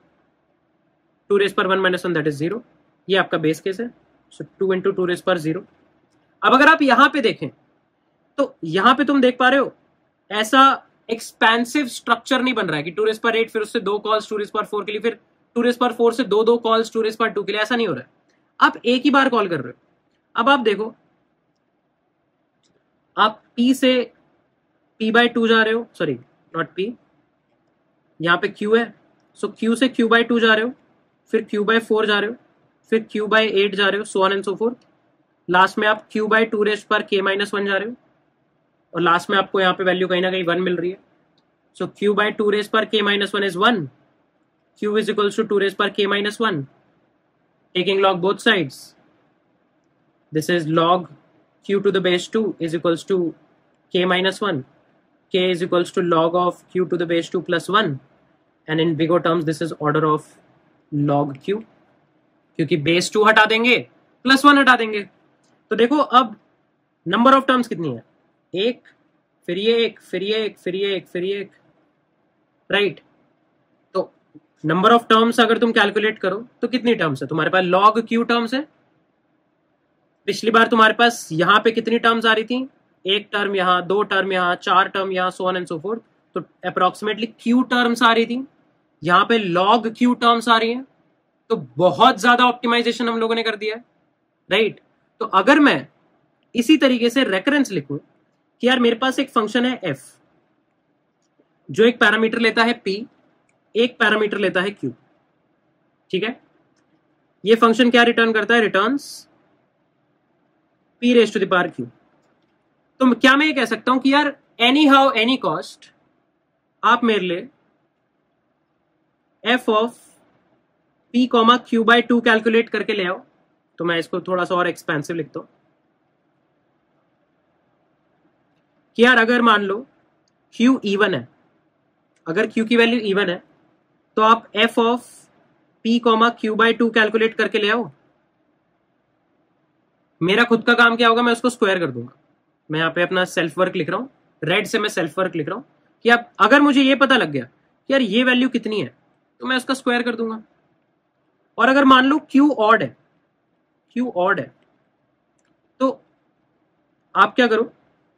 टू रेस पर one minus one that is zero. ये आपका बेस केस है। So two into two raise पर जीरो। अब अगर आप यहां पे देखें तो यहां पे तुम देख पा रहे हो ऐसा एक्सपेंसिव स्ट्रक्चर नहीं बन रहा है कि टू रेस पर एट फिर उससे दो कॉल्स टू रेस पर फोर के लिए, फिर टू रेस पर फोर से दो दो कॉल्स टू रेस पर टू के लिए, ऐसा नहीं हो रहा है। आप एक ही बार कॉल कर रहे हो। अब आप देखो, आप p से p बाय टू जा रहे हो, सॉरी नॉट p, यहां पे q है, सो q से q बाय टू जा रहे हो, फिर q बाय फोर जा रहे हो, फिर q बाय एट जा रहे हो, so on and so forth. Last में आप q बाय टू रेस पर k माइनस वन जा रहे हो, और लास्ट में आपको यहाँ पे वैल्यू कहीं ना कहीं वन मिल रही है। So q by two raise पर k minus one is one, q is equals to two raise पर k minus one, taking log both sides, this is log q to the base two is equals to k minus one, k is equals to log of q to the base two plus one, and in big O terms this is order of log q, क्योंकि base two हटा देंगे plus one हटा देंगे। तो देखो अब number of terms कितनी है, एक, फिर ये एक, फिर ये एक, फिर ये एक, फिर ये एक, राइट। तो नंबर ऑफ टर्म्स अगर तुम कैलकुलेट करो तो कितनी टर्म्स है तुम्हारे पास, लॉग क्यू टर्म्स है। पिछली बार तुम्हारे पास यहां पे कितनी टर्म्स आ रही थी, एक टर्म यहां, दो टर्म यहां, चार टर्म यहां, so on and so forth. तो अप्रोक्सीमेटली क्यू टर्म्स आ रही थी, यहां पे लॉग क्यू टर्म्स आ रही हैं। तो बहुत ज्यादा ऑप्टिमाइजेशन हम लोगों ने कर दिया है, राइट। तो अगर मैं इसी तरीके से रेकरेंस लिखूं कि यार मेरे पास एक फंक्शन है एफ जो एक पैरामीटर लेता है पी, एक पैरामीटर लेता है क्यू, ठीक है। ये फंक्शन क्या रिटर्न करता है, returns p raise to the power q. तो क्या मैं ये कह सकता हूं कि यार एनी हाउ एनी कॉस्ट आप मेरे लिए f of p comma q by two calculate करके ले आओ। तो मैं इसको थोड़ा सा और एक्सपेंसिव लिखता हूं कि यार अगर मान लो क्यू इवन है, अगर क्यू की वैल्यू इवन है तो आप f of p comma q by two calculate करके ले आओ। मेरा खुद का काम क्या होगा, मैं उसको स्क्वायर कर दूंगा। मैं यहां पे अपना सेल्फ वर्क लिख रहा हूं, रेड से मैं सेल्फ वर्क लिख रहा हूं कि आप अगर मुझे ये पता लग गया कि यार ये वैल्यू कितनी है तो मैं उसका स्क्वायर कर दूंगा। और अगर मान लो क्यू ऑड है, क्यू ऑड है तो आप क्या करो,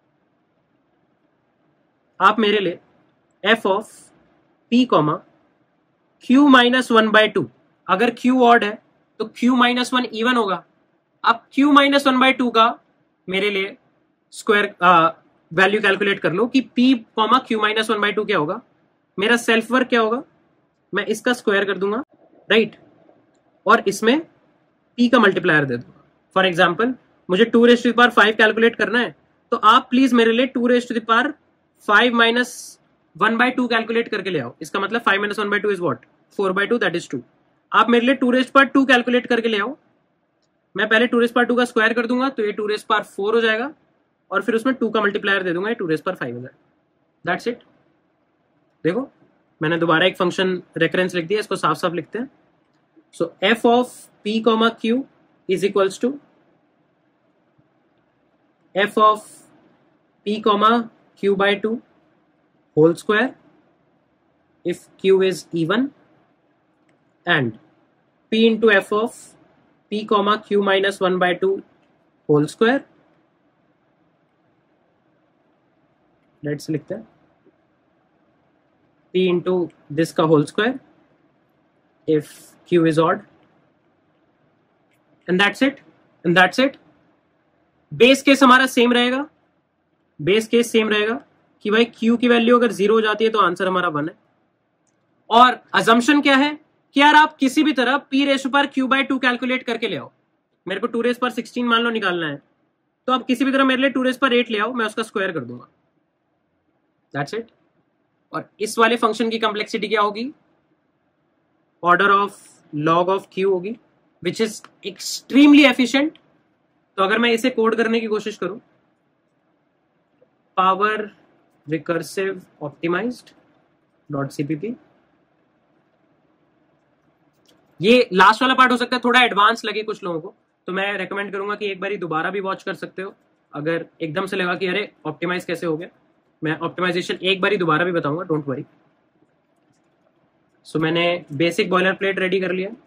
आप मेरे लिए f of p comma q minus one by two, अगर क्यू ऑड है तो क्यू माइनस वन इवन होगा। आप q minus one by two का मेरे लिए स्क्वायर वैल्यू कैलकुलेट कर लो कि p comma q minus one by two क्या होगा। मेरा सेल्फ वर्क क्या होगा, मैं इसका स्क्वायर कर दूंगा, राइट, और इसमें p का मल्टीप्लायर दे दूंगा। फॉर एग्जाम्पल मुझे two raise to the power five calculate करना है तो आप प्लीज मेरे लिए two raise to the power five minus one by two calculate करके ले आओ। इसका मतलब five minus one by two is what, four by two, that is two. आप मेरे लिए two raise power two calculate करके ले आओ। मैं पहले टू रेज पावर टू का स्क्वायर कर दूंगा तो ये टू रेज पावर फोर हो जाएगा और फिर उसमें टू का मल्टीप्लायर दे दूंगा, ये टू रेज पावर फाइव हो जाएगा। That's it. देखो मैंने दोबारा एक फंक्शन रेफरेंस लिख दिया, इसको साफ साफ लिखते हैं। So F of p comma q is equals to f of p comma Q by two whole square if q is even and p into f of p comma q minus one by two whole square। let's लिखते हैं p into this का whole square if q is odd and that's it and that's it। Base case हमारा same रहेगा, base case same रहेगा कि भाई q की value अगर जीरो हो जाती है तो आंसर हमारा वन है। और अजम्पशन क्या है कि यार आप किसी भी तरह p रेशो पर q बाय टू कैलकुलेट करके ले आओ। मेरे को टू रेस पर सिक्सटीन मान लो निकालना है तो आप किसी भी तरह मेरे लिए टू रेस पर एट ले आओ, मैं उसका स्क्वायर कर दूंगा। That's it. और इस वाले फंक्शन की कॉम्प्लेक्सिटी क्या होगी, order of log of q होगी, विच इज एक्सट्रीमली एफिशिएंट। तो अगर मैं इसे कोड करने की कोशिश करूं, power recursive optimised dot CPP. ये लास्ट वाला पार्ट हो सकता है थोड़ा एडवांस लगे कुछ लोगों को, तो मैं रेकमेंड करूंगा कि एक बार दोबारा भी वॉच कर सकते हो। अगर एकदम से लगा कि अरे ऑप्टिमाइज कैसे हो गया, मैं ऑप्टिमाइजेशन एक बार दोबारा भी बताऊंगा, डोंट वरी। सो मैंने बेसिक बॉयलर प्लेट रेडी कर लिया।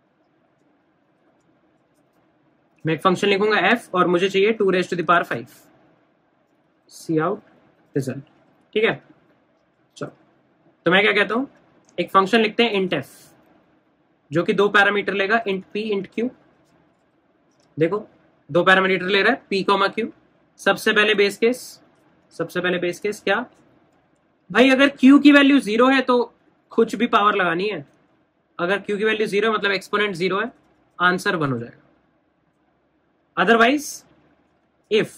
मैं एक फंक्शन लिखूंगा एफ और मुझे चाहिए two raise to the power five, cout result, ठीक है। चलो तो मैं क्या कहता हूं, एक फंक्शन लिखते हैं इंट एफ जो कि दो पैरामीटर लेगा, इंट पी इंट क्यू। देखो दो पैरामीटर ले रहा है पी कॉमा क्यू। सबसे पहले बेस केस, सबसे पहले बेस केस क्या भाई, अगर क्यू की वैल्यू जीरो है तो कुछ भी पावर लगानी है। अगर क्यू की वैल्यू जीरो मतलब एक्सपोनेंट जीरो है, आंसर वन हो जाएगा। Otherwise if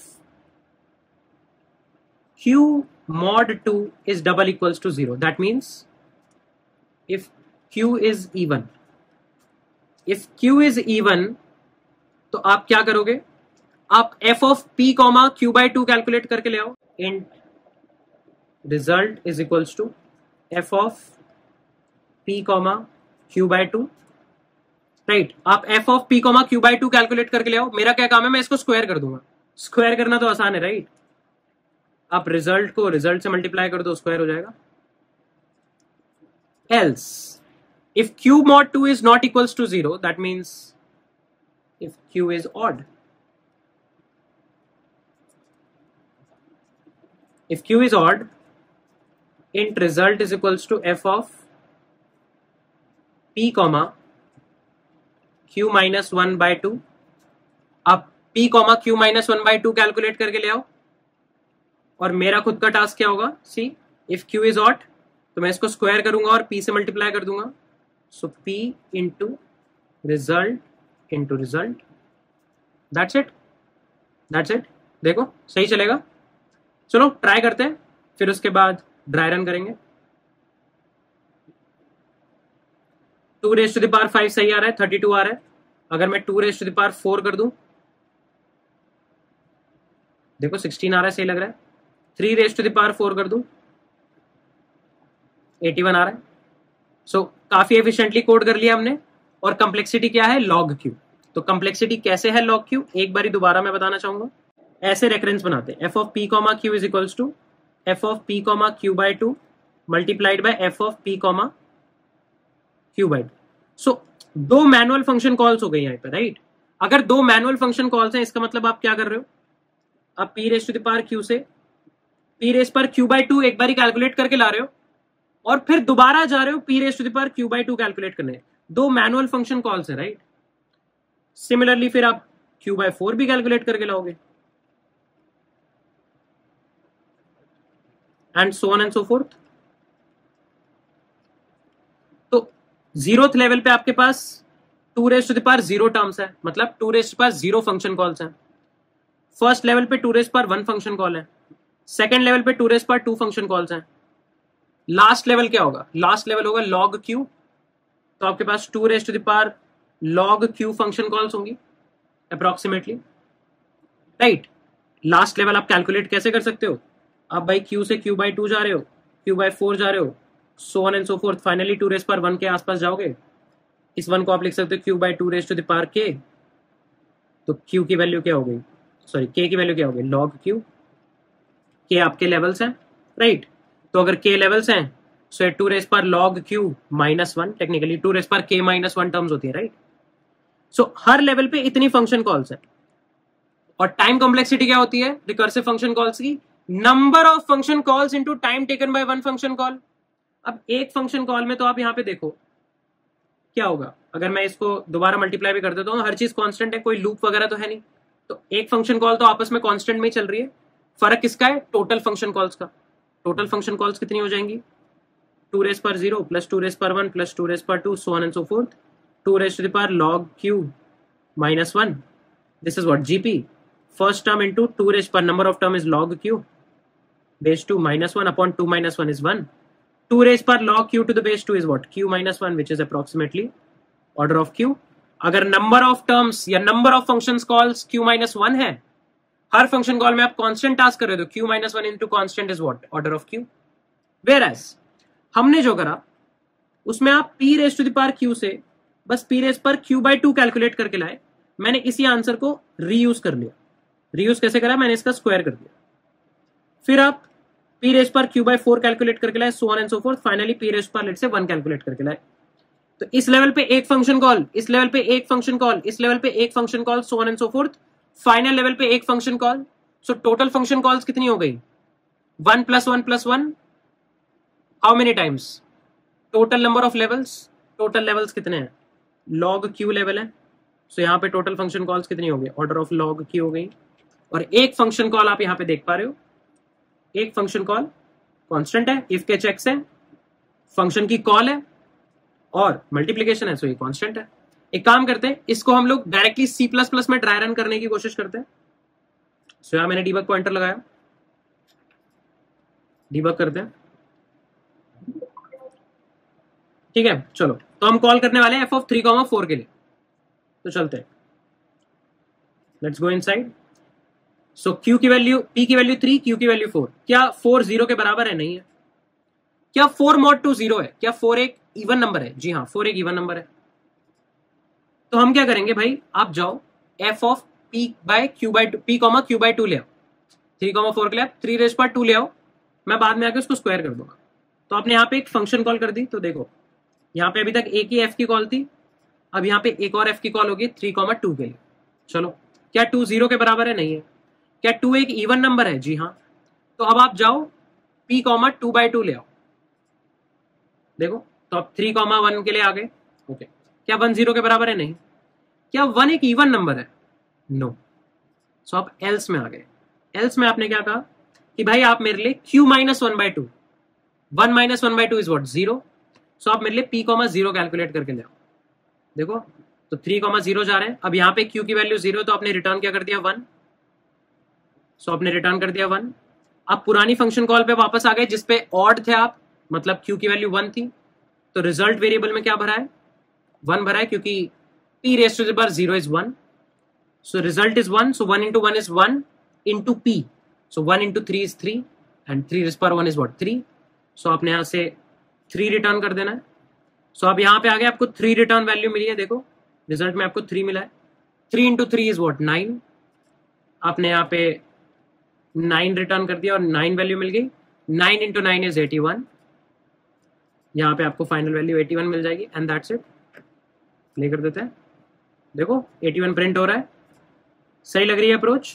q mod two is double equals to zero, that means if q is even, if q is even तो आप क्या करोगे, आप f of p comma q by two calculate करके ले आओ। int result is equals to f of p comma Q by two, right. आप f of p comma Q by two calculate करके ले आओ। मेरा क्या काम है, मैं इसको स्क्वायर कर दूंगा। स्क्वायर करना तो आसान है, राइट। आप रिजल्ट को रिजल्ट से मल्टीप्लाई कर दो, स्क्वायर हो जाएगा। Else if q mod two is not equals to zero, that means if q is odd, if q is odd, int result is equals to f of p comma q minus one by two. आप p comma q minus one by two calculate करके ले आओ, और मेरा खुद का task क्या होगा, see if q is odd तो मैं इसको स्क्वायर करूंगा और p से मल्टीप्लाई कर दूंगा। So p into result into result, that's it, that's it. देखो सही चलेगा। चलो ट्राई करते हैं, फिर उसके बाद ड्राई रन करेंगे। Two raise to the power five सही आ रहा है, थर्टी टू आ रहा है। अगर मैं two raise to the power four कर दूं, देखो सिक्सटीन आ रहा है, सही लग रहा है। Three raise to the power four कर दूं, एटी वन आ रहा है। सो so, काफी एफिशिएंटली कोड कर लिया हमने। और कंप्लेक्सिटी क्या है, लॉग क्यू। तो कंप्लेक्सिटी कैसे है लॉग क्यू, एक बारी दोबारा मैं बताना चाहूंगा। ऐसे रेफरेंस बनाते हैं, F of p comma q is equals to f of p comma Q by two multiplied by f of p comma Q by two. So दो मैनुअल फंक्शन कॉल्स हो गई यहाँ पे, राइट। अगर दो मैनुअल फंक्शन कॉल्स हैं, इसका मतलब आप क्या कर रहे हो, आप p raise to the power q से पी रेस पर क्यू बाय टू एक बारी कैलकुलेट करके ला रहे हो, और फिर दोबारा जा रहे हो p raise to the power q by two calculate करने। दो मैनुअल फंक्शन कॉल्स है, राइट। सिमिलरली फिर आप क्यू बाय फोर भी कैलकुलेट करके लाओगे, and so on and so forth. तो जीरोथ लेवल पे आपके पास two raise to the power zero terms है, मतलब two raise to the power zero function calls हैं। फर्स्ट लेवल पे टू रेस पर वन फंक्शन कॉल है, सेकेंड लेवल पे टू रेस पर टू फंक्शन कॉल्स हैं। लास्ट लेवल क्या होगा, लास्ट लेवल होगा लॉग क्यू। तो आपके पास two raise to the power log q function calls होंगी अप्रोक्सीमेटली, राइट। लास्ट लेवल आप कैलकुलेट कैसे कर सकते हो, आप बाई क्यू से क्यू बाई टू जा रहे हो, क्यू बाई फोर जा रहे हो, so on and so forth, finally two raise पर वन के आसपास जाओगे। इस वन को आप लिख सकते हो q by two raise to the power k. तो क्यू की वैल्यू क्या हो गई, सॉरी के की वैल्यू क्या हो गई, लॉग क्यू। के आपके लेवल्स हैं, राइट। तो अगर के लेवल्स हैं, सो टू रेस पर log q minus one, technically two raise पर के माइनस वन टर्म्स होती है, राइट। सो हर लेवल पे इतनी फंक्शन कॉल्स है। और टाइम कॉम्प्लेक्सिटी क्या होती है रिकर्सिव फंक्शन कॉल्स की, number of function calls into time taken by one function call. अब एक फंक्शन कॉल में तो आप यहां पे देखो क्या होगा, अगर मैं इसको दोबारा मल्टीप्लाई भी कर देता हूं, हर चीज कांस्टेंट है, कोई लूप वगैरह तो है नहीं। तो एक फंक्शन कॉल तो आपस में कांस्टेंट में ही चल रही है। फर्क किसका है, टोटल फंक्शन कॉल्स का। टोटल फंक्शन कॉल्स कितनी हो जाएंगी, टू रेस पर जीरो प्लस टू रेस पर वन प्लस टू रेस पर two, so on and so forth, two raise to the power log q minus one. This is what GP, first term into two raise पर number of term is log q base two minus one upon two minus one is one. two raised per log q to the base two is what, q minus one, which is approximately order of q. अगर number of terms या number of functions calls q minus one है, हर function call में आप constant task कर रहे हो, q minus one into constant is what, order of q. Whereas हमने जो करा उसमें आप p raised to the power q से बस p raised पर q by two कैलकुलेट करके लाए। मैंने इसी आंसर को रीयूज कर लिया। रीयूज कैसे करा, मैंने इसका स्क्वायर कर दिया। फिर आप p रेस पर q बाय फोर कैलकुलेट करके लाए, so on and so forth, finally p raise पर लेट से वन कैलकुलेट करके लाए। तो इस लेवल पे एक फंक्शन कॉल, इस लेवल पे एक फंक्शन कॉल, इस लेवल पे एक function call, so on and so forth, final level पे एक function call. So total function calls कितनी हो गई, one plus one plus one, how many times, total number of levels, total levels कितने हैं, लॉग क्यू लेवल है। So so यहाँ पे टोटल फंक्शन कॉल्स कितनी हो गई, ऑर्डर ऑफ लॉग क्यू हो गई। और एक फंक्शन कॉल आप यहाँ पे देख पा रहे हो, एक फंक्शन कॉल कांस्टेंट है, इफ के चेक्स है, फंक्शन की कॉल है और मल्टीप्लिकेशन है, सो ये कांस्टेंट है। एक काम करते हैं, इसको हम लोग डायरेक्टली सी प्लस प्लस में ड्राई रन करने की कोशिश करते हैं। सो यहां मैंने डीबग पॉइंटर लगाया, डीबग करते हैं, ठीक है। चलो तो हम कॉल करने वाले हैं F of three comma four के लिए, तो चलते हैं, let's go inside. So so, q की वैल्यू, p की वैल्यू थ्री, q की वैल्यू फोर। क्या फोर जीरो के बराबर है, नहीं है। क्या फोर मॉड टू जीरो है, क्या फोर एक इवन नंबर है। जी हाँ, फोर एक इवन नंबर है। तो हम क्या करेंगे भाई, आप जाओ F of P by Q by two, P comma Q by two ले आओ, थ्री कॉमा फोर के लिए थ्री रेज पर टू ले आओ, मैं बाद में आके उसको स्क्वायर कर दूंगा। तो आपने यहाँ पे एक फंक्शन कॉल कर दी, तो देखो यहाँ पे अभी तक एक ही एफ की कॉल थी, अब यहाँ पे एक और एफ की कॉल होगी थ्री कॉमा टू के लिए। चलो, क्या टू जीरो के बराबर है? नहीं है। क्या टू एक इवन नंबर है? जी हाँ। तो अब आप जाओ P comma two by two ले आओ, देखो तो अब थ्री कॉमा वन के लिए आ गए। ओके, क्या वन जीरो के बराबर है? नहीं। क्या वन एक इवन नंबर है? नो। सो आप एल्स में आ गए। एल्स में आपने क्या कहा कि भाई आप मेरे लिए q minus one by two, one minus one by two is what? Zero. So आप मेरे लिए p कॉमा जीरो कैलकुलेट करके ले आओ। देखो तो थ्री कॉमा जीरो जा रहे हैं, अब यहाँ पे q की वैल्यू जीरो, तो आपने रिटर्न क्या कर दिया? वन। सो आपने रिटर्न कर दिया वन। अब पुरानी फंक्शन कॉल पे वापस आ गए जिसपे ऑड थे आप, मतलब q की वैल्यू वन थी, तो रिजल्ट वेरिएबल में क्या भरा है? वन भरा है, क्योंकि p raise to the power zero is one, so result is one, so one into one is one into p, so one into three is three and three raise पर one is what? Three. So आपने यहां से three return कर देना है। So so, अब यहाँ पे आ गया, आपको थ्री रिटर्न वैल्यू मिली है, देखो रिजल्ट में आपको थ्री मिला है। Three into three is what? Nine. आपने यहाँ पे नाइन रिटर्न कर दिया और नाइन वैल्यू मिल गई। Nine into nine is eighty one, यहाँ पे आपको फाइनल वैल्यू एटी वन मिल जाएगी एंड दैट्स इट। प्ले कर देते हैं, देखो एटी वन प्रिंट हो रहा है। सही लग रही है अप्रोच?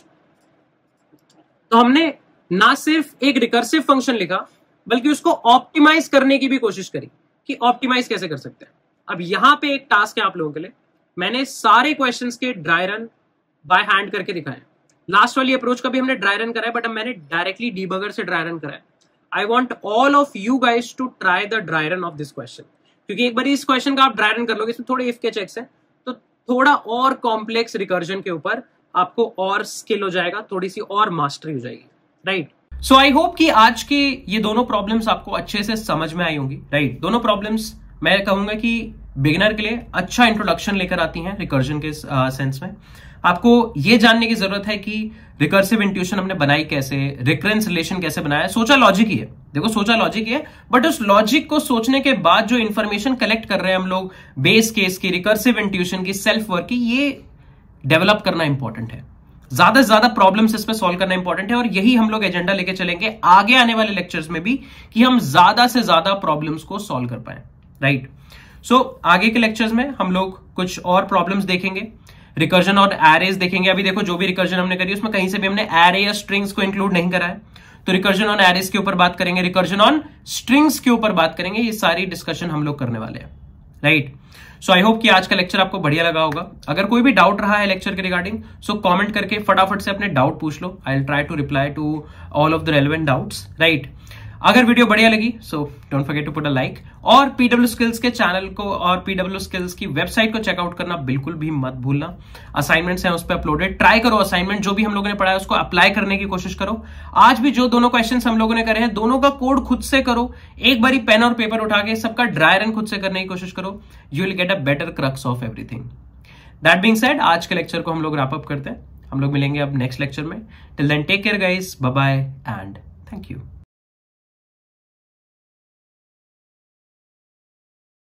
तो हमने ना सिर्फ एक रिकर्सिव फंक्शन लिखा, बल्कि उसको ऑप्टिमाइज करने की भी कोशिश करी कि ऑप्टिमाइज कैसे कर सकते हैं। अब यहां पे एक टास्क है आप लोगों के लिए, मैंने सारे क्वेश्चंस के ड्राई रन बाय हैंड करके दिखाए। लास्ट वाली अप्रोच का भी हमने ड्राई रन करा है, बट अब मैंने डायरेक्टली डीबगर से ड्राई रन करा है। I want all of you guys to try the dry run of this question, क्योंकि एक बार इस क्वेश्चन का आप ड्राई रन कर लोगे, इसमें थोड़े इफ के चेक्स हैं, तो थोड़ा और कॉम्प्लेक्स रिकर्जन के ऊपर आपको और स्किल हो जाएगा, थोड़ी सी और मास्टरी हो जाएगी, राइट। सो आई होप कि आज के ये दोनों प्रॉब्लम्स आपको अच्छे से समझ में आई होंगी, राइट। दोनों प्रॉब्लम्स मैं कहूंगा कि बिगिनर के लिए अच्छा इंट्रोडक्शन लेकर आती हैं रिकर्जन के सेंस में। आपको ये जानने की जरूरत है कि रिकर्सिव इंट्यूशन हमने बनाई कैसे, रिकरेंस रिलेशन कैसे बनाया। सोचा लॉजिक ही है, देखो सोचा लॉजिक ही है, बट उस लॉजिक को सोचने के बाद जो इंफॉर्मेशन कलेक्ट कर रहे हैं हम लोग बेस केस की, रिकर्सिव इंट्यूशन की, सेल्फ वर्क की, ये डेवलप करना इंपॉर्टेंट है। ज्यादा से ज्यादा प्रॉब्लम्स इस पे सॉल्व करना इंपॉर्टेंट है, और यही हम लोग एजेंडा लेके चलेंगे आगे आने वाले लेक्चर्स में भी, कि हम ज्यादा से ज्यादा प्रॉब्लम्स को सॉल्व कर पाए, राइट। सो आगे के लेक्चर्स में हम लोग कुछ और प्रॉब्लम्स देखेंगे, रिकर्जन और एरेज देखेंगे। अभी देखो जो भी रिकर्जन हमने करी उसमें कहीं से भी हमने एरे या स्ट्रिंग्स को इंक्लूड नहीं करा है, तो रिकर्जन ऑन एरेज के ऊपर बात करेंगे, रिकर्जन ऑन स्ट्रिंग्स के ऊपर बात करेंगे। ये सारी डिस्कशन हम लोग करने वाले हैं, राइट। सो आई होप कि आज का लेक्चर आपको बढ़िया लगा होगा। अगर कोई भी डाउट रहा है लेक्चर के रिगार्डिंग, सो कमेंट करके फटाफट से अपने डाउट पूछ लो। I will try to reply to all of the relevant doubts, right. अगर वीडियो बढ़िया लगी so don't forget to put a like, और पीडब्ल्यू स्किल्स के चैनल को और पीडब्ल्यू स्किल्स की वेबसाइट को चेकआउट करना बिल्कुल भी मत भूलना। असाइनमेंट्स हैं उस पर अपलोडेड, ट्राई करो असाइनमेंट जो भी हम लोगों ने पढ़ा है उसको अप्लाई करने की कोशिश करो। आज भी जो दोनों क्वेश्चंस हम लोगों ने करे हैं, दोनों का कोड खुद से करो, एक बारी पेन और पेपर उठा के सबका ड्राई रन खुद से करने की कोशिश करो। You will get a better crux of everything. That being said, आज के लेक्चर को हम लोग रैप अप करते हैं। हम लोग मिलेंगे अब नेक्स्ट लेक्चर में। Till then take care guys, bye bye and thank you.